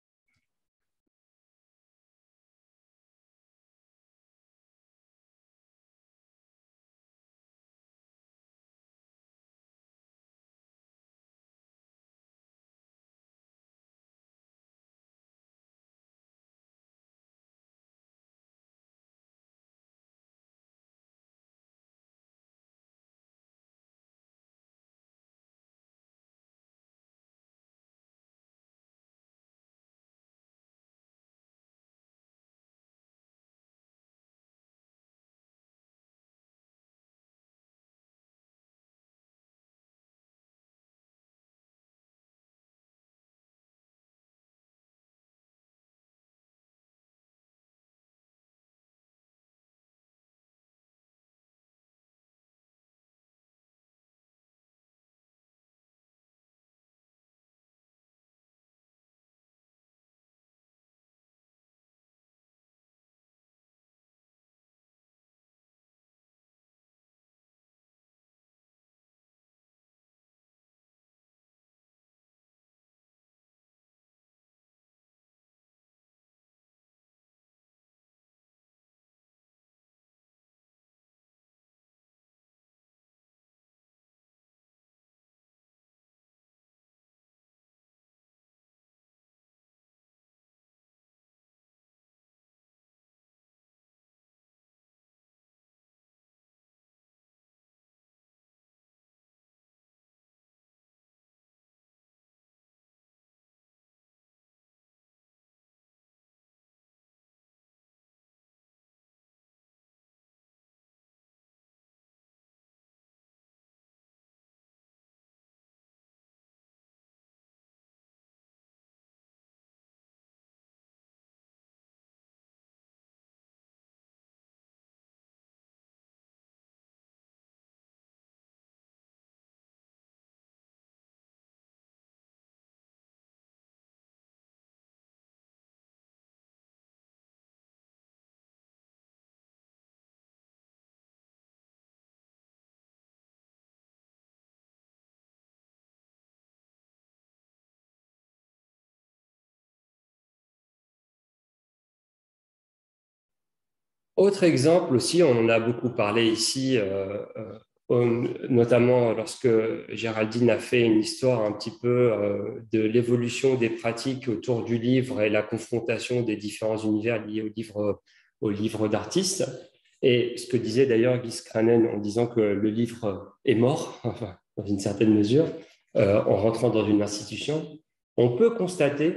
Autre exemple aussi, on en a beaucoup parlé ici, euh, euh, notamment lorsque Géraldine a fait une histoire un petit peu euh, de l'évolution des pratiques autour du livre et la confrontation des différents univers liés au livre, au livre d'artistes. Et ce que disait d'ailleurs Guy Scranen en disant que le livre est mort, enfin, dans une certaine mesure, euh, en rentrant dans une institution, on peut constater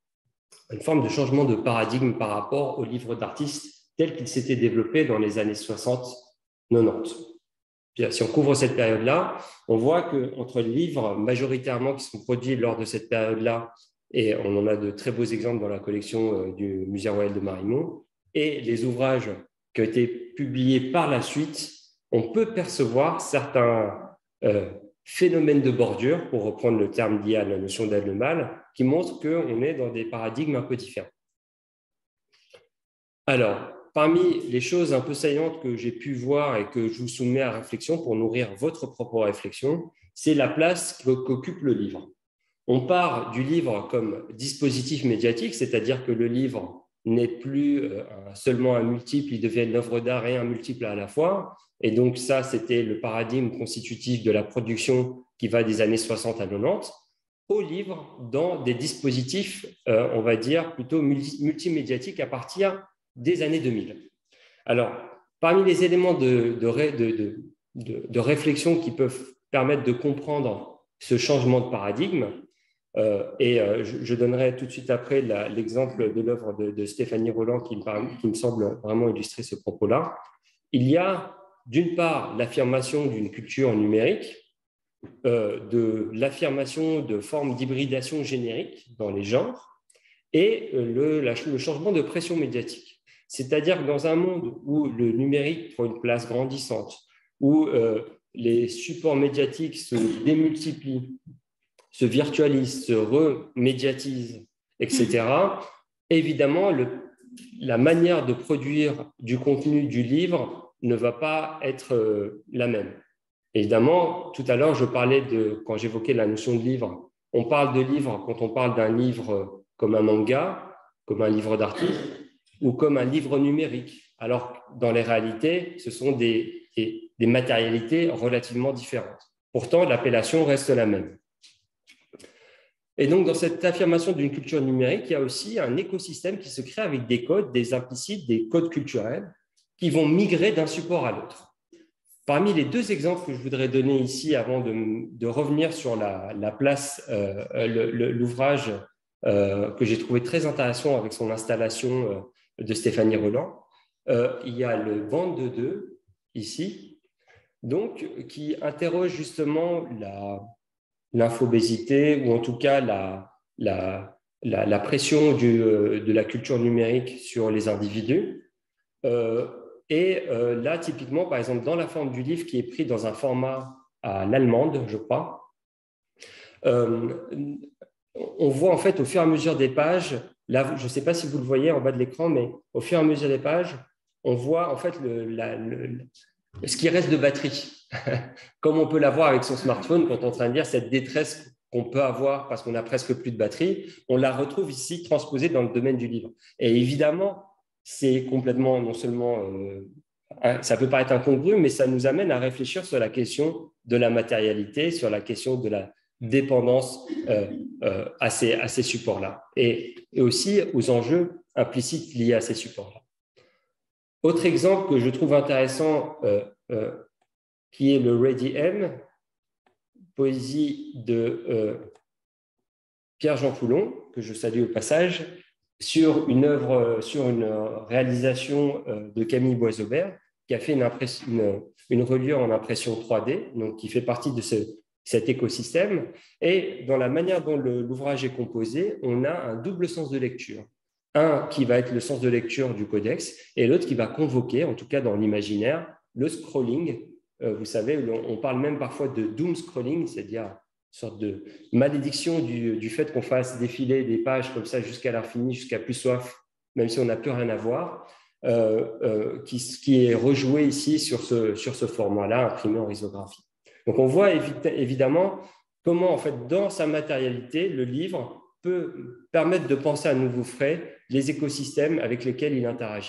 une forme de changement de paradigme par rapport au livre d'artistes tel qu'il s'était développé dans les années soixante quatre-vingt-dix. Si on couvre cette période-là, on voit qu'entre les livres majoritairement qui sont produits lors de cette période-là, et on en a de très beaux exemples dans la collection du Musée royal de Marimont, et les ouvrages qui ont été publiés par la suite, on peut percevoir certains euh, phénomènes de bordure, pour reprendre le terme lié à la notion d'aide-le-mal, qui montrent qu'on est dans des paradigmes un peu différents. Alors, parmi les choses un peu saillantes que j'ai pu voir et que je vous soumets à réflexion pour nourrir votre propre réflexion, c'est la place qu'occupe le livre. On part du livre comme dispositif médiatique, c'est-à-dire que le livre n'est plus seulement un multiple, il devient une œuvre d'art et un multiple à la fois. Et donc ça, c'était le paradigme constitutif de la production qui va des années soixante à quatre-vingt-dix, au livre dans des dispositifs, euh, on va dire, plutôt multimédiatiques à partir des années deux mille. Alors, parmi les éléments de, de, de, de, de réflexion qui peuvent permettre de comprendre ce changement de paradigme, euh, et euh, je, je donnerai tout de suite après la, l'exemple de l'œuvre de, de Stéphanie Roland qui me, qui me semble vraiment illustrer ce propos-là, il y a d'une part l'affirmation d'une culture numérique, euh, de l'affirmation de formes d'hybridation générique dans les genres et le, la, le changement de pression médiatique. C'est-à-dire que dans un monde où le numérique prend une place grandissante, où euh, les supports médiatiques se démultiplient, se virtualisent, se remédiatisent, et cetera, évidemment, le, la manière de produire du contenu du livre ne va pas être euh, la même. Évidemment, tout à l'heure, je parlais de, quand j'évoquais la notion de livre, on parle de livre quand on parle d'un livre comme un manga, comme un livre d'artiste, ou comme un livre numérique. Alors, dans les réalités, ce sont des, des, des matérialités relativement différentes. Pourtant, l'appellation reste la même. Et donc, dans cette affirmation d'une culture numérique, il y a aussi un écosystème qui se crée avec des codes, des implicites, des codes culturels qui vont migrer d'un support à l'autre. Parmi les deux exemples que je voudrais donner ici, avant de, de revenir sur la, la place, euh, le, le, l'ouvrage euh, que j'ai trouvé très intéressant avec son installation euh, de Stéphanie Roland, euh, il y a le Bande de deux, ici, donc, qui interroge justement la, l'infobésité, ou en tout cas la, la, la, la pression du, de la culture numérique sur les individus. Euh, Et euh, là, typiquement, par exemple, dans la forme du livre qui est pris dans un format à l'allemande, je crois, euh, on voit en fait au fur et à mesure des pages, là, je ne sais pas si vous le voyez en bas de l'écran, mais au fur et à mesure des pages, on voit en fait le, la, le, ce qui reste de batterie, comme on peut l'avoir avec son smartphone quand on est en train de lire cette détresse qu'on peut avoir parce qu'on n'a presque plus de batterie, on la retrouve ici transposée dans le domaine du livre. Et évidemment, c'est complètement, non seulement, euh, ça peut paraître incongru, mais ça nous amène à réfléchir sur la question de la matérialité, sur la question de la dépendance euh, euh, à ces, à ces supports-là, et, et aussi aux enjeux implicites liés à ces supports-là. Autre exemple que je trouve intéressant, euh, euh, qui est le Ready M, poésie de euh, Pierre-Jean Poulon, que je salue au passage, sur une œuvre, sur une réalisation de Camille Boisaubert, qui a fait une, une, une reliure en impression trois D, donc qui fait partie de ce, cet écosystème. Et dans la manière dont le, l'ouvrage est composé, on a un double sens de lecture. Un qui va être le sens de lecture du codex, et l'autre qui va convoquer, en tout cas dans l'imaginaire, le scrolling. Euh, vous savez, on parle même parfois de doom scrolling, c'est-à-dire sorte de malédiction du, du fait qu'on fasse défiler des pages comme ça jusqu'à l'infini, jusqu'à plus soif, même si on n'a plus rien à voir, euh, euh, qui, qui est rejoué ici sur ce, sur ce format-là, imprimé en risographie. Donc on voit évi- évidemment comment, en fait, dans sa matérialité, le livre peut permettre de penser à nouveau frais les écosystèmes avec lesquels il interagit.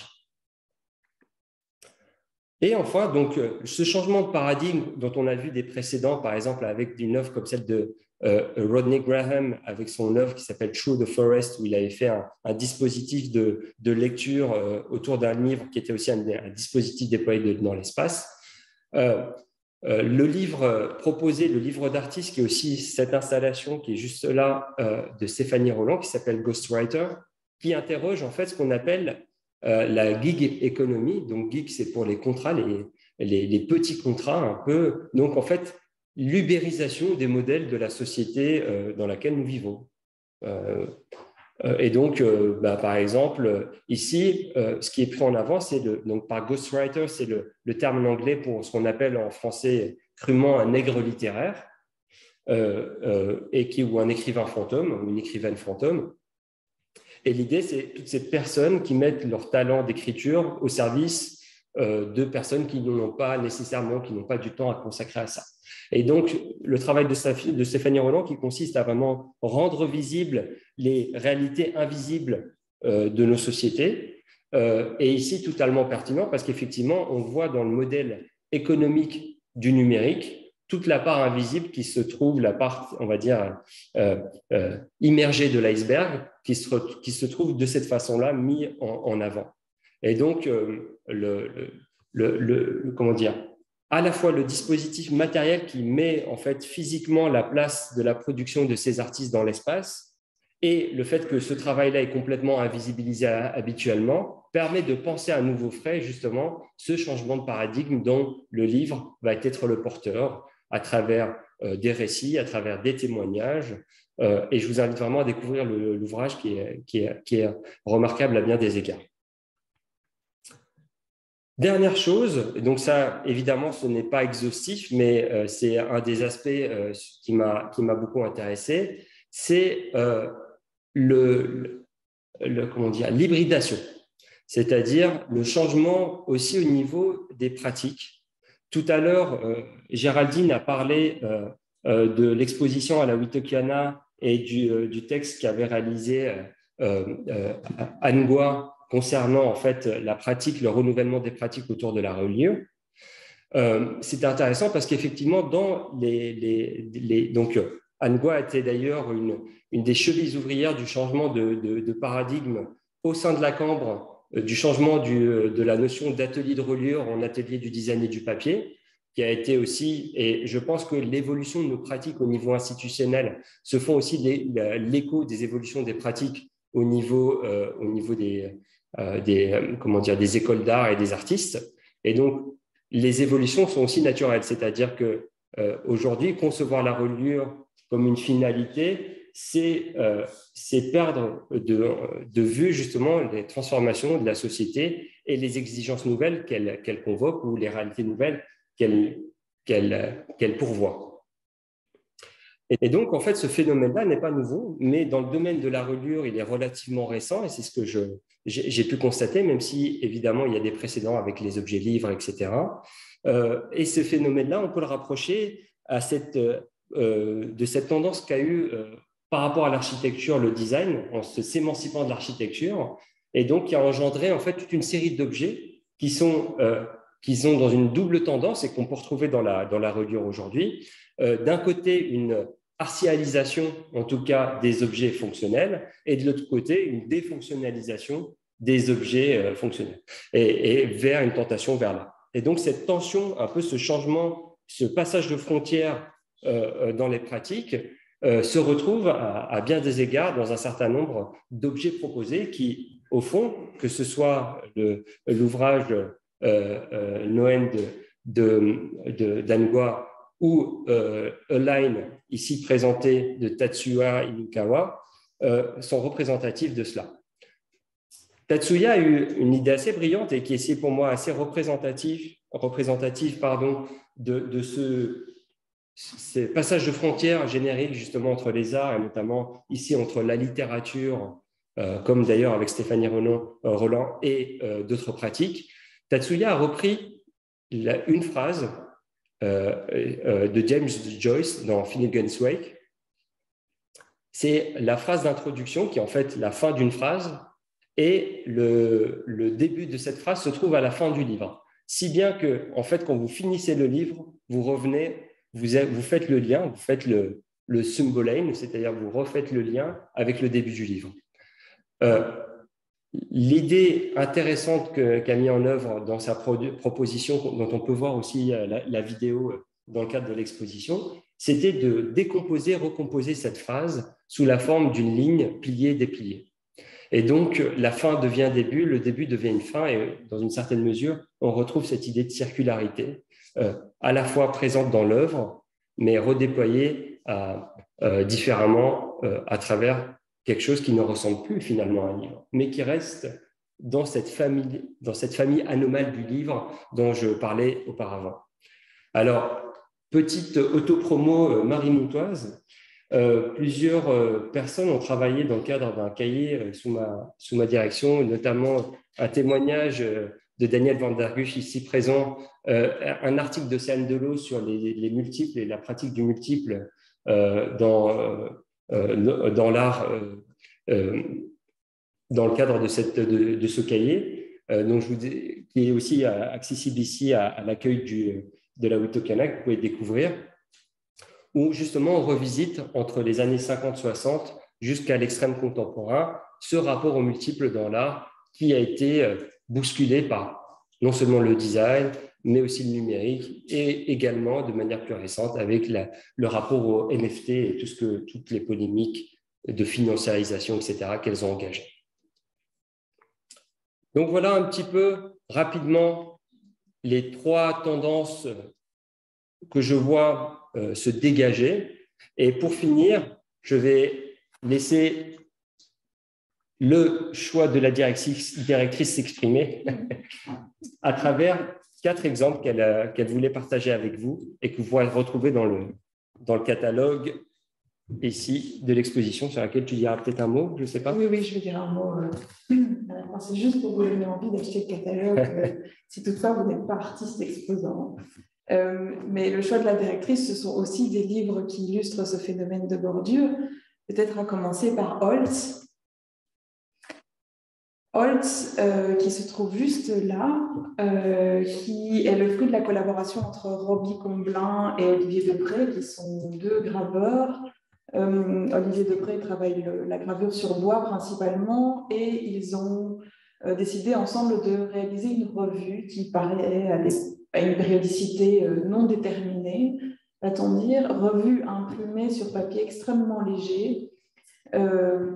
Et enfin, donc, ce changement de paradigme dont on a vu des précédents, par exemple avec une œuvre comme celle de euh, Rodney Graham, avec son œuvre qui s'appelle Through the Forest, où il avait fait un, un dispositif de, de lecture euh, autour d'un livre qui était aussi un, un dispositif déployé de, dans l'espace. Euh, euh, le livre proposé, le livre d'artiste, qui est aussi cette installation qui est juste là, euh, de Stéphanie Roland, qui s'appelle Ghostwriter, qui interroge en fait ce qu'on appelle Euh, la gig economy. Donc gig, c'est pour les contrats, les, les, les petits contrats un peu. Donc en fait, l'ubérisation des modèles de la société euh, dans laquelle nous vivons. Euh, euh, et donc, euh, bah, par exemple, ici, euh, ce qui est pris en avant, c'est le, donc par ghostwriter, c'est le, le terme en anglais pour ce qu'on appelle en français crûment un nègre littéraire, euh, euh, et qui, ou un écrivain fantôme, ou une écrivaine fantôme. Et l'idée, c'est toutes ces personnes qui mettent leur talent d'écriture au service euh, de personnes qui n'en ont pas nécessairement, qui n'ont pas du temps à consacrer à ça. Et donc, le travail de, de Stéphanie Roland qui consiste à vraiment rendre visibles les réalités invisibles euh, de nos sociétés euh, est ici totalement pertinent parce qu'effectivement, on voit dans le modèle économique du numérique toute la part invisible qui se trouve, la part, on va dire, euh, euh, immergée de l'iceberg, qui se, qui se trouve de cette façon-là mis en, en avant. Et donc, euh, le, le, le, le, comment dire, à la fois le dispositif matériel qui met en fait physiquement la place de la production de ces artistes dans l'espace et le fait que ce travail-là est complètement invisibilisé habituellement permet de penser à nouveau frais justement ce changement de paradigme dont le livre va être le porteur à travers euh, des récits, à travers des témoignages. Euh, et je vous invite vraiment à découvrir l'ouvrage qui est, qui, est, qui est remarquable à bien des égards. Dernière chose, donc ça, évidemment, ce n'est pas exhaustif, mais euh, c'est un des aspects euh, qui m'a qui m'a beaucoup intéressé, c'est euh, le, le, comment dire, l'hybridation, c'est-à-dire le changement aussi au niveau des pratiques. Tout à l'heure, euh, Géraldine a parlé euh, euh, de l'exposition à la Wittokiana et du, euh, du texte qu'avait réalisé euh, euh, Anne Goua concernant en fait la pratique, le renouvellement des pratiques autour de la reliure. Euh, c'est intéressant parce qu'effectivement, dans les, les, les donc Anne Goua était d'ailleurs une, une des chevilles ouvrières du changement de, de, de paradigme au sein de la Cambre, du changement du, de la notion d'atelier de reliure en atelier du design et du papier, qui a été aussi, et je pense que l'évolution de nos pratiques au niveau institutionnel se font aussi l'écho des évolutions des pratiques au niveau, euh, au niveau des, euh, des, euh, comment dire, des écoles d'art et des artistes. Et donc, les évolutions sont aussi naturelles, c'est-à-dire que euh, aujourd'hui, concevoir la reliure comme une finalité, c'est euh, perdre de, de vue justement les transformations de la société et les exigences nouvelles qu'elle qu'elle convoque ou les réalités nouvelles qu'elle qu'elle qu'elle pourvoit. Et donc, en fait, ce phénomène-là n'est pas nouveau, mais dans le domaine de la reliure, il est relativement récent et c'est ce que j'ai pu constater, même si, évidemment, il y a des précédents avec les objets livres, et cetera. Euh, et ce phénomène-là, on peut le rapprocher à cette, euh, de cette tendance qu'a eu euh, par rapport à l'architecture, le design, en se s'émancipant de l'architecture, et donc qui a engendré en fait toute une série d'objets qui sont, euh, qui sont dans une double tendance et qu'on peut retrouver dans la, dans la reliure aujourd'hui. Euh, D'un côté, une artialisation, en tout cas, des objets fonctionnels, et de l'autre côté, une défonctionnalisation des objets euh, fonctionnels, et, et vers une tentation vers là. Et donc, cette tension, un peu ce changement, ce passage de frontière euh, dans les pratiques, Euh, se retrouve à, à bien des égards dans un certain nombre d'objets proposés qui, au fond, que ce soit l'ouvrage euh, euh, Noën d'Anne Goua ou euh, A Line, ici présenté de Tatsuya Inukawa, euh, sont représentatifs de cela. Tatsuya a eu une idée assez brillante et qui est pour moi assez représentative, représentative pardon, de, de ce... ces passages de frontières génériques justement entre les arts et notamment ici entre la littérature, euh, comme d'ailleurs avec Stéphanie Roland, euh, Roland et euh, d'autres pratiques. Tatsuya a repris la, une phrase euh, euh, de James Joyce dans Finnegan's Wake. C'est la phrase d'introduction qui est en fait la fin d'une phrase et le, le début de cette phrase se trouve à la fin du livre. Si bien que, en fait, quand vous finissez le livre, vous revenez Vous, vous faites le lien, vous faites le, le symbolane, c'est-à-dire vous refaites le lien avec le début du livre. Euh, L'idée intéressante qu'a qu mis en œuvre dans sa pro proposition, dont on peut voir aussi la, la vidéo dans le cadre de l'exposition, c'était de décomposer, recomposer cette phrase sous la forme d'une ligne pilier dépliée. Et donc, la fin devient début, le début devient une fin, et dans une certaine mesure, on retrouve cette idée de circularité, euh, à la fois présente dans l'œuvre, mais redéployée à, euh, différemment euh, à travers quelque chose qui ne ressemble plus finalement à un livre, mais qui reste dans cette famille, dans cette famille anomale du livre dont je parlais auparavant. Alors, petite autopromo euh, Marie Montoise, Euh, plusieurs euh, personnes ont travaillé dans le cadre d'un cahier euh, sous, ma, sous ma direction, notamment un témoignage euh, de Daniel Van der Gucht, ici présent, euh, un article d'Océane Delot sur les, les multiples et la pratique du multiple euh, dans, euh, euh, dans l'art, euh, euh, dans le cadre de, cette, de, de ce cahier, euh, donc je vous dis, qui est aussi accessible ici à, à l'accueil de la Witokana, que vous pouvez découvrir, où justement on revisite entre les années cinquante soixante jusqu'à l'extrême contemporain ce rapport aux multiples dans l'art qui a été bousculé par non seulement le design, mais aussi le numérique et également de manière plus récente avec la, le rapport au N F T et tout ce que, toutes les polémiques de financiarisation, et cetera, qu'elles ont engagées. Donc voilà un petit peu rapidement les trois tendances que je vois euh, se dégager. Et pour finir, je vais laisser le choix de la directrice, directrice s'exprimer à travers quatre exemples qu'elle qu'elle voulait partager avec vous et que vous pourrez retrouver dans le, dans le catalogue ici de l'exposition sur laquelle tu diras peut-être un mot, je ne sais pas. Oui, oui, je vais dire un mot. Euh... C'est juste pour vous donner envie d'acheter le catalogue, euh, si toutefois vous n'êtes pas artiste exposant. Euh, mais le choix de la directrice, ce sont aussi des livres qui illustrent ce phénomène de bordure, peut-être à commencer par Holtz. Holtz, euh, qui se trouve juste là, euh, qui est le fruit de la collaboration entre Roby Comblin et Olivier Depré, qui sont deux graveurs. Euh, Olivier Depré travaille le, la gravure sur bois principalement, et ils ont euh, décidé ensemble de réaliser une revue qui paraît à, des, à une périodicité euh, non déterminée, va-t-on dire, revue imprimée sur papier extrêmement léger, euh,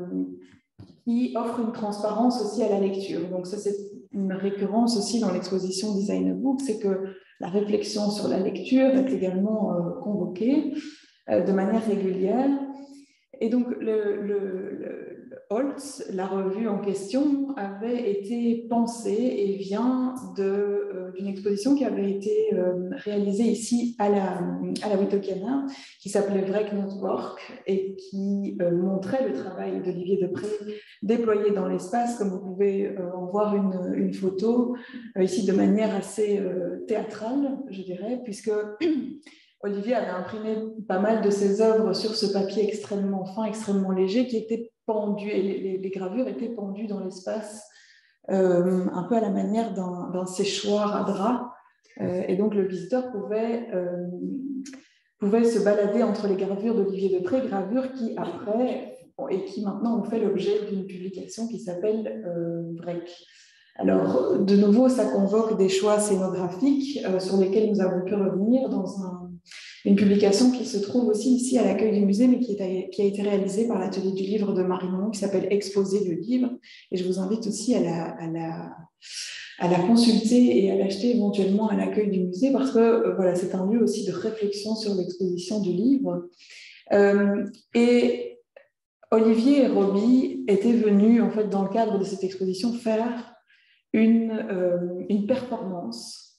qui offre une transparence aussi à la lecture. Donc ça, c'est une récurrence aussi dans l'exposition Design Book, c'est que la réflexion sur la lecture est également euh, convoquée euh, de manière régulière. Et donc, le, le, le Holtz, la revue en question, avait été pensée et vient de, euh, d'une exposition qui avait été euh, réalisée ici à la, à la Witokana, qui s'appelait Vrek Network et qui euh, montrait le travail d'Olivier Depré déployé dans l'espace, comme vous pouvez euh, en voir une, une photo, euh, ici de manière assez euh, théâtrale, je dirais, puisque Olivier avait imprimé pas mal de ses œuvres sur ce papier extrêmement fin, extrêmement léger, qui était pendu, et les, les gravures étaient pendues dans l'espace, euh, un peu à la manière d'un, d'un séchoir à drap. Euh, et donc le visiteur pouvait, euh, pouvait se balader entre les gravures d'Olivier Depré, gravures qui après, et qui maintenant ont fait l'objet d'une publication qui s'appelle euh, Vrek. Alors, de nouveau, ça convoque des choix scénographiques euh, sur lesquels nous avons pu revenir dans un, une publication qui se trouve aussi ici à l'accueil du musée, mais qui, est, qui a été réalisée par l'atelier du livre de Marinon, qui s'appelle Exposer le livre. Et je vous invite aussi à la, à la, à la consulter et à l'acheter éventuellement à l'accueil du musée, parce que euh, voilà, c'est un lieu aussi de réflexion sur l'exposition du livre. Euh, et Olivier et Roby étaient venus, en fait, dans le cadre de cette exposition, faire Une, euh, une performance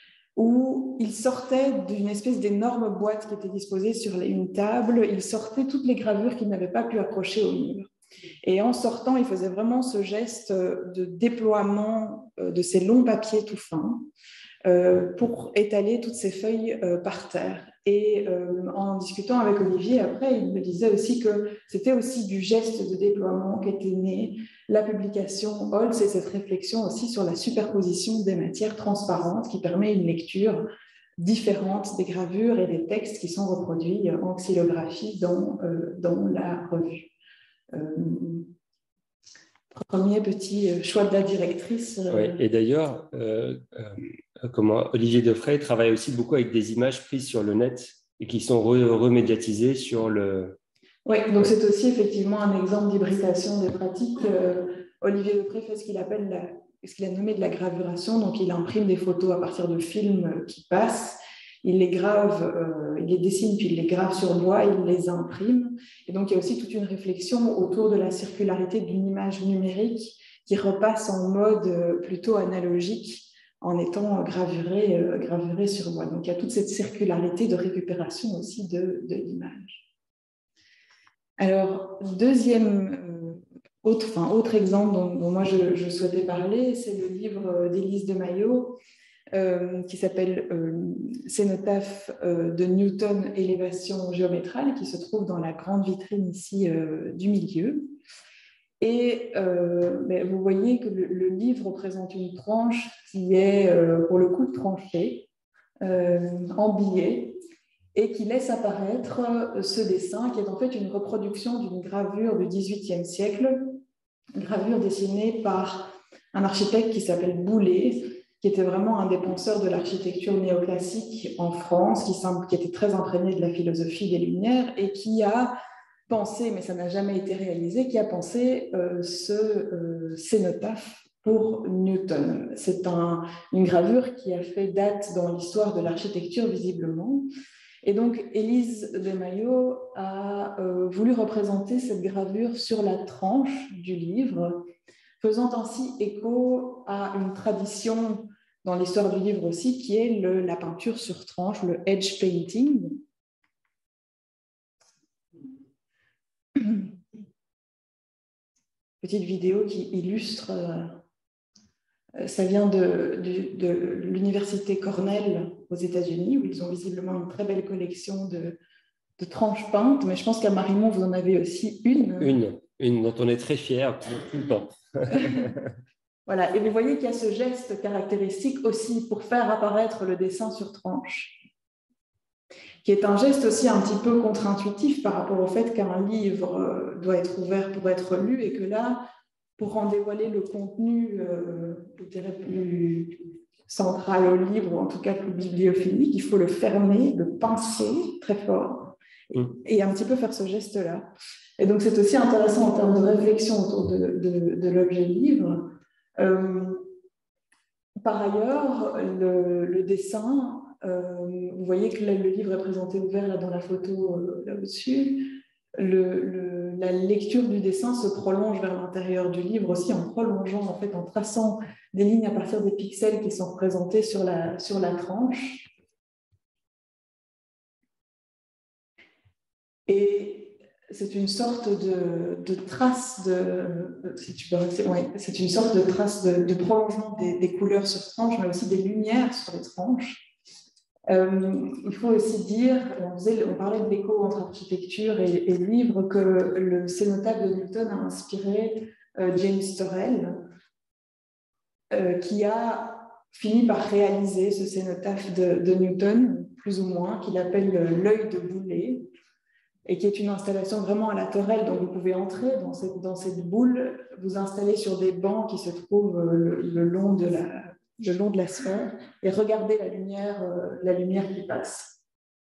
où il sortait d'une espèce d'énorme boîte qui était disposée sur une table, il sortait toutes les gravures qu'il n'avait pas pu accrocher au mur. Et en sortant, il faisait vraiment ce geste de déploiement de ces longs papiers tout fins euh, pour étaler toutes ces feuilles euh, par terre. Et euh, en discutant avec Olivier, après, il me disait aussi que c'était aussi du geste de déploiement qu'était née la publication Holtz et cette réflexion aussi sur la superposition des matières transparentes qui permet une lecture différente des gravures et des textes qui sont reproduits en xylographie dans, euh, dans la revue. Euh, premier petit choix de la directrice. Euh... Oui, et d'ailleurs, euh, euh, comment, Olivier Depré travaille aussi beaucoup avec des images prises sur le net et qui sont re- remédiatisées sur le... Oui, donc c'est aussi effectivement un exemple d'hybridation des pratiques. Euh, Olivier Depré fait ce qu'il appelle la, ce qu'il a nommé de la gravuration, donc il imprime des photos à partir de films qui passent, il les grave, euh, il les dessine puis il les grave sur bois, il les imprime. Et donc il y a aussi toute une réflexion autour de la circularité d'une image numérique qui repasse en mode plutôt analogique en étant gravurée, euh, gravurée sur bois. Donc il y a toute cette circularité de récupération aussi de, de l'image. Alors, deuxième, euh, autre, enfin, autre exemple dont, dont moi je, je souhaitais parler, c'est le livre d'Élise de Maillot euh, qui s'appelle euh, Cénotaphe euh, de Newton, élévation géométrale, qui se trouve dans la grande vitrine ici euh, du milieu. Et euh, mais vous voyez que le, le livre représente une tranche qui est euh, pour le coup tranchée euh, en billets et qui laisse apparaître ce dessin qui est en fait une reproduction d'une gravure du dix-huitième siècle, une gravure dessinée par un architecte qui s'appelle Boullée, qui était vraiment un des penseurs de l'architecture néoclassique en France, qui, qui était très imprégné de la philosophie des Lumières et qui a pensé, mais ça n'a jamais été réalisé, qui a pensé euh, ce euh, cénotaphe pour Newton. C'est un, une gravure qui a fait date dans l'histoire de l'architecture visiblement. Et donc, Élise de Maillot a euh, voulu représenter cette gravure sur la tranche du livre, faisant ainsi écho à une tradition dans l'histoire du livre aussi, qui est le, la peinture sur tranche, le edge painting. Petite vidéo qui illustre, euh, ça vient de, de, de l'université Cornell aux États-Unis, où ils ont visiblement une très belle collection de, de tranches peintes, mais je pense qu'à Marimont, vous en avez aussi une. Une, une dont on est très fiers tout le temps. Voilà, et vous voyez qu'il y a ce geste caractéristique aussi pour faire apparaître le dessin sur tranche, qui est un geste aussi un petit peu contre-intuitif par rapport au fait qu'un livre doit être ouvert pour être lu et que là, pour en dévoiler le contenu euh, plus central au livre, ou en tout cas plus bibliophilique, il faut le fermer, le pincer très fort et, mmh. et un petit peu faire ce geste-là. Et donc, c'est aussi intéressant en termes de réflexion autour de, de, de l'objet livre. Euh, par ailleurs, le, le dessin, euh, vous voyez que là, le livre est présenté ouvert là, dans la photo euh, là au-dessus. Le, le, la lecture du dessin se prolonge vers l'intérieur du livre aussi en prolongeant, en fait, en traçant des lignes à partir des pixels qui sont représentés sur la, sur la tranche. Et c'est une sorte de, de trace de, si tu peux rester, ouais, c'est une sorte de trace de, de prolongement des, des couleurs sur tranche, mais aussi des lumières sur les tranches. Euh, il faut aussi dire, on, faisait, on parlait de l'écho entre architecture et, et livre, que le cénotaphe de Newton a inspiré euh, James Turrell, euh, qui a fini par réaliser ce cénotaphe de, de Newton, plus ou moins, qu'il appelle l'œil de Boullée, et qui est une installation vraiment à la Turrell. Donc vous pouvez entrer dans cette, dans cette boule, vous installer sur des bancs qui se trouvent le, le long de la... le long de la sphère et regarder la lumière, euh, la lumière qui passe.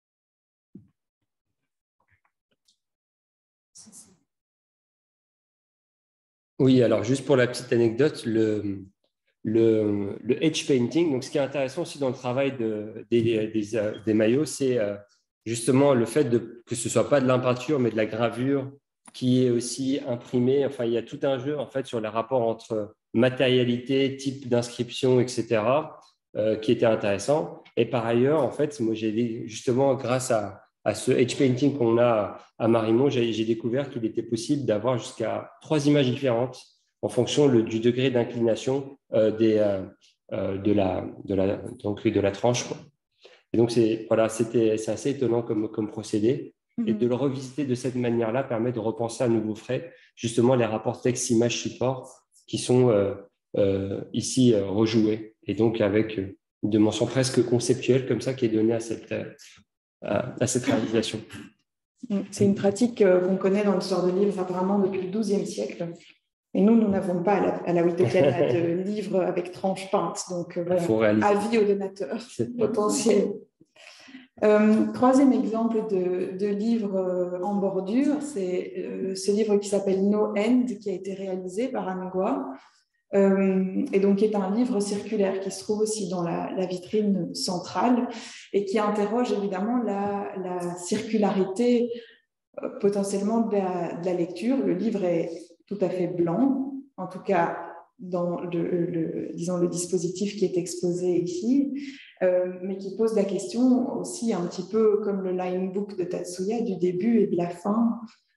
Oui, alors juste pour la petite anecdote, le, le, le edge painting, donc ce qui est intéressant aussi dans le travail de, des, des, des Maillot, c'est euh, justement le fait de, que ce ne soit pas de l'impeinture, mais de la gravure qui est aussi imprimée. Enfin, il y a tout un jeu en fait sur les rapports entre matérialité, type d'inscription, et cetera, euh, qui était intéressant. Et par ailleurs, en fait, moi, j'ai justement, grâce à, à ce edge painting qu'on a à Marimont, j'ai, j'ai découvert qu'il était possible d'avoir jusqu'à trois images différentes en fonction le, du degré d'inclination euh, des, euh, euh, de, la, de, la, donc, de la tranche, quoi. Et donc, c'est, voilà, c'était, c'est assez étonnant comme, comme procédé. Et de le revisiter de cette manière-là permet de repenser à nouveau frais justement les rapports texte-image-support qui sont euh, euh, ici euh, rejoués. Et donc, avec une dimension presque conceptuelle comme ça qui est donnée à cette, euh, à cette réalisation. C'est une pratique qu'on connaît dans l'histoire de livres apparemment depuis le douzième siècle. Et nous, nous n'avons pas à la, à la Witocana de livres avec tranches peintes. Donc, voilà, avis aux donateurs potentiels. Euh, troisième exemple de, de livre euh, en bordure, c'est euh, ce livre qui s'appelle No End, qui a été réalisé par Anne Goua, euh, et donc qui est un livre circulaire qui se trouve aussi dans la, la vitrine centrale et qui interroge évidemment la, la circularité euh, potentiellement de la, de la lecture. Le livre est tout à fait blanc, en tout cas dans le, le, disons, le dispositif qui est exposé ici, euh, mais qui pose la question aussi un petit peu comme le line book de Tatsuya du début et de la fin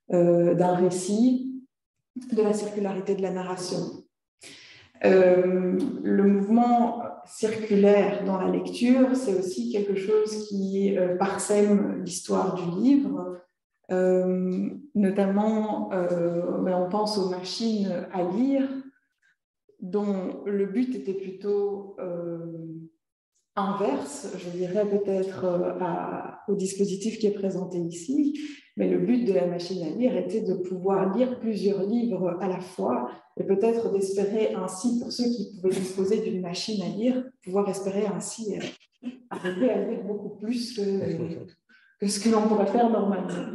euh, d'un récit, de la circularité de la narration. Euh, le mouvement circulaire dans la lecture, c'est aussi quelque chose qui euh, parsème l'histoire du livre, euh, notamment euh, ben on pense aux machines à lire, dont le but était plutôt euh, inverse, je dirais peut-être euh, au dispositif qui est présenté ici, mais le but de la machine à lire était de pouvoir lire plusieurs livres à la fois et peut-être d'espérer ainsi, pour ceux qui pouvaient disposer d'une machine à lire, pouvoir espérer ainsi euh, arriver à lire beaucoup plus que, que ce que l'on pourrait faire normalement.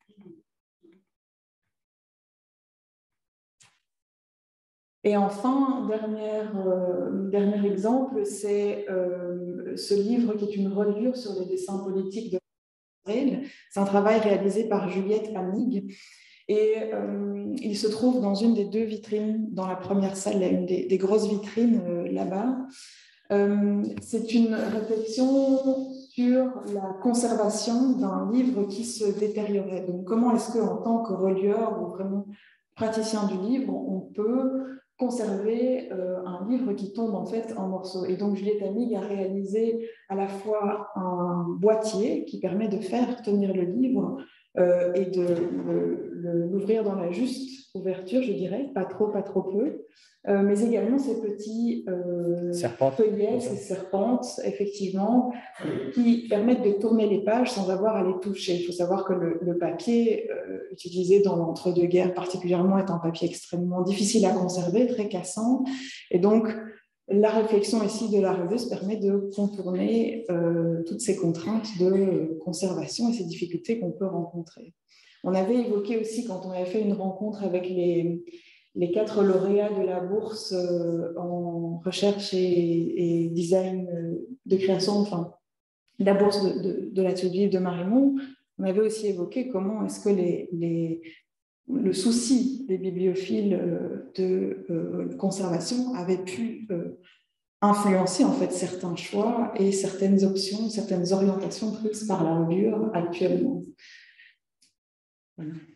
Et enfin, dernière, euh, dernier exemple, c'est euh, ce livre qui est une reliure sur les dessins politiques de Israël. C'est un travail réalisé par Juliette Amig. Et euh, il se trouve dans une des deux vitrines, dans la première salle, là, une des, des grosses vitrines euh, là-bas. Euh, c'est une réflexion sur la conservation d'un livre qui se détériorait. Donc, comment est-ce qu'en tant que relieur ou vraiment praticien du livre, on peut conserver euh, un livre qui tombe en fait en morceaux. Et donc Juliette Amig a réalisé à la fois un boîtier qui permet de faire tenir le livre euh, et de le, le, l'ouvrir dans la juste ouverture, je dirais, pas trop, pas trop peu, euh, mais également ces petits euh, feuillets, ces serpentes, effectivement, qui permettent de tourner les pages sans avoir à les toucher. Il faut savoir que le, le papier euh, utilisé dans l'entre-deux-guerres particulièrement est un papier extrêmement difficile à conserver, très cassant. Et donc, la réflexion ici de la revueuse permet de contourner euh, toutes ces contraintes de conservation et ces difficultés qu'on peut rencontrer. On avait évoqué aussi, quand on avait fait une rencontre avec les, les quatre lauréats de la bourse euh, en recherche et, et design de création, enfin, la bourse de, de, de l'atelier de Marimont, on avait aussi évoqué comment est-ce que les, les, le souci des bibliophiles de euh, conservation avait pu euh, influencer en fait certains choix et certaines options, certaines orientations prises par la reliure actuellement. Voilà.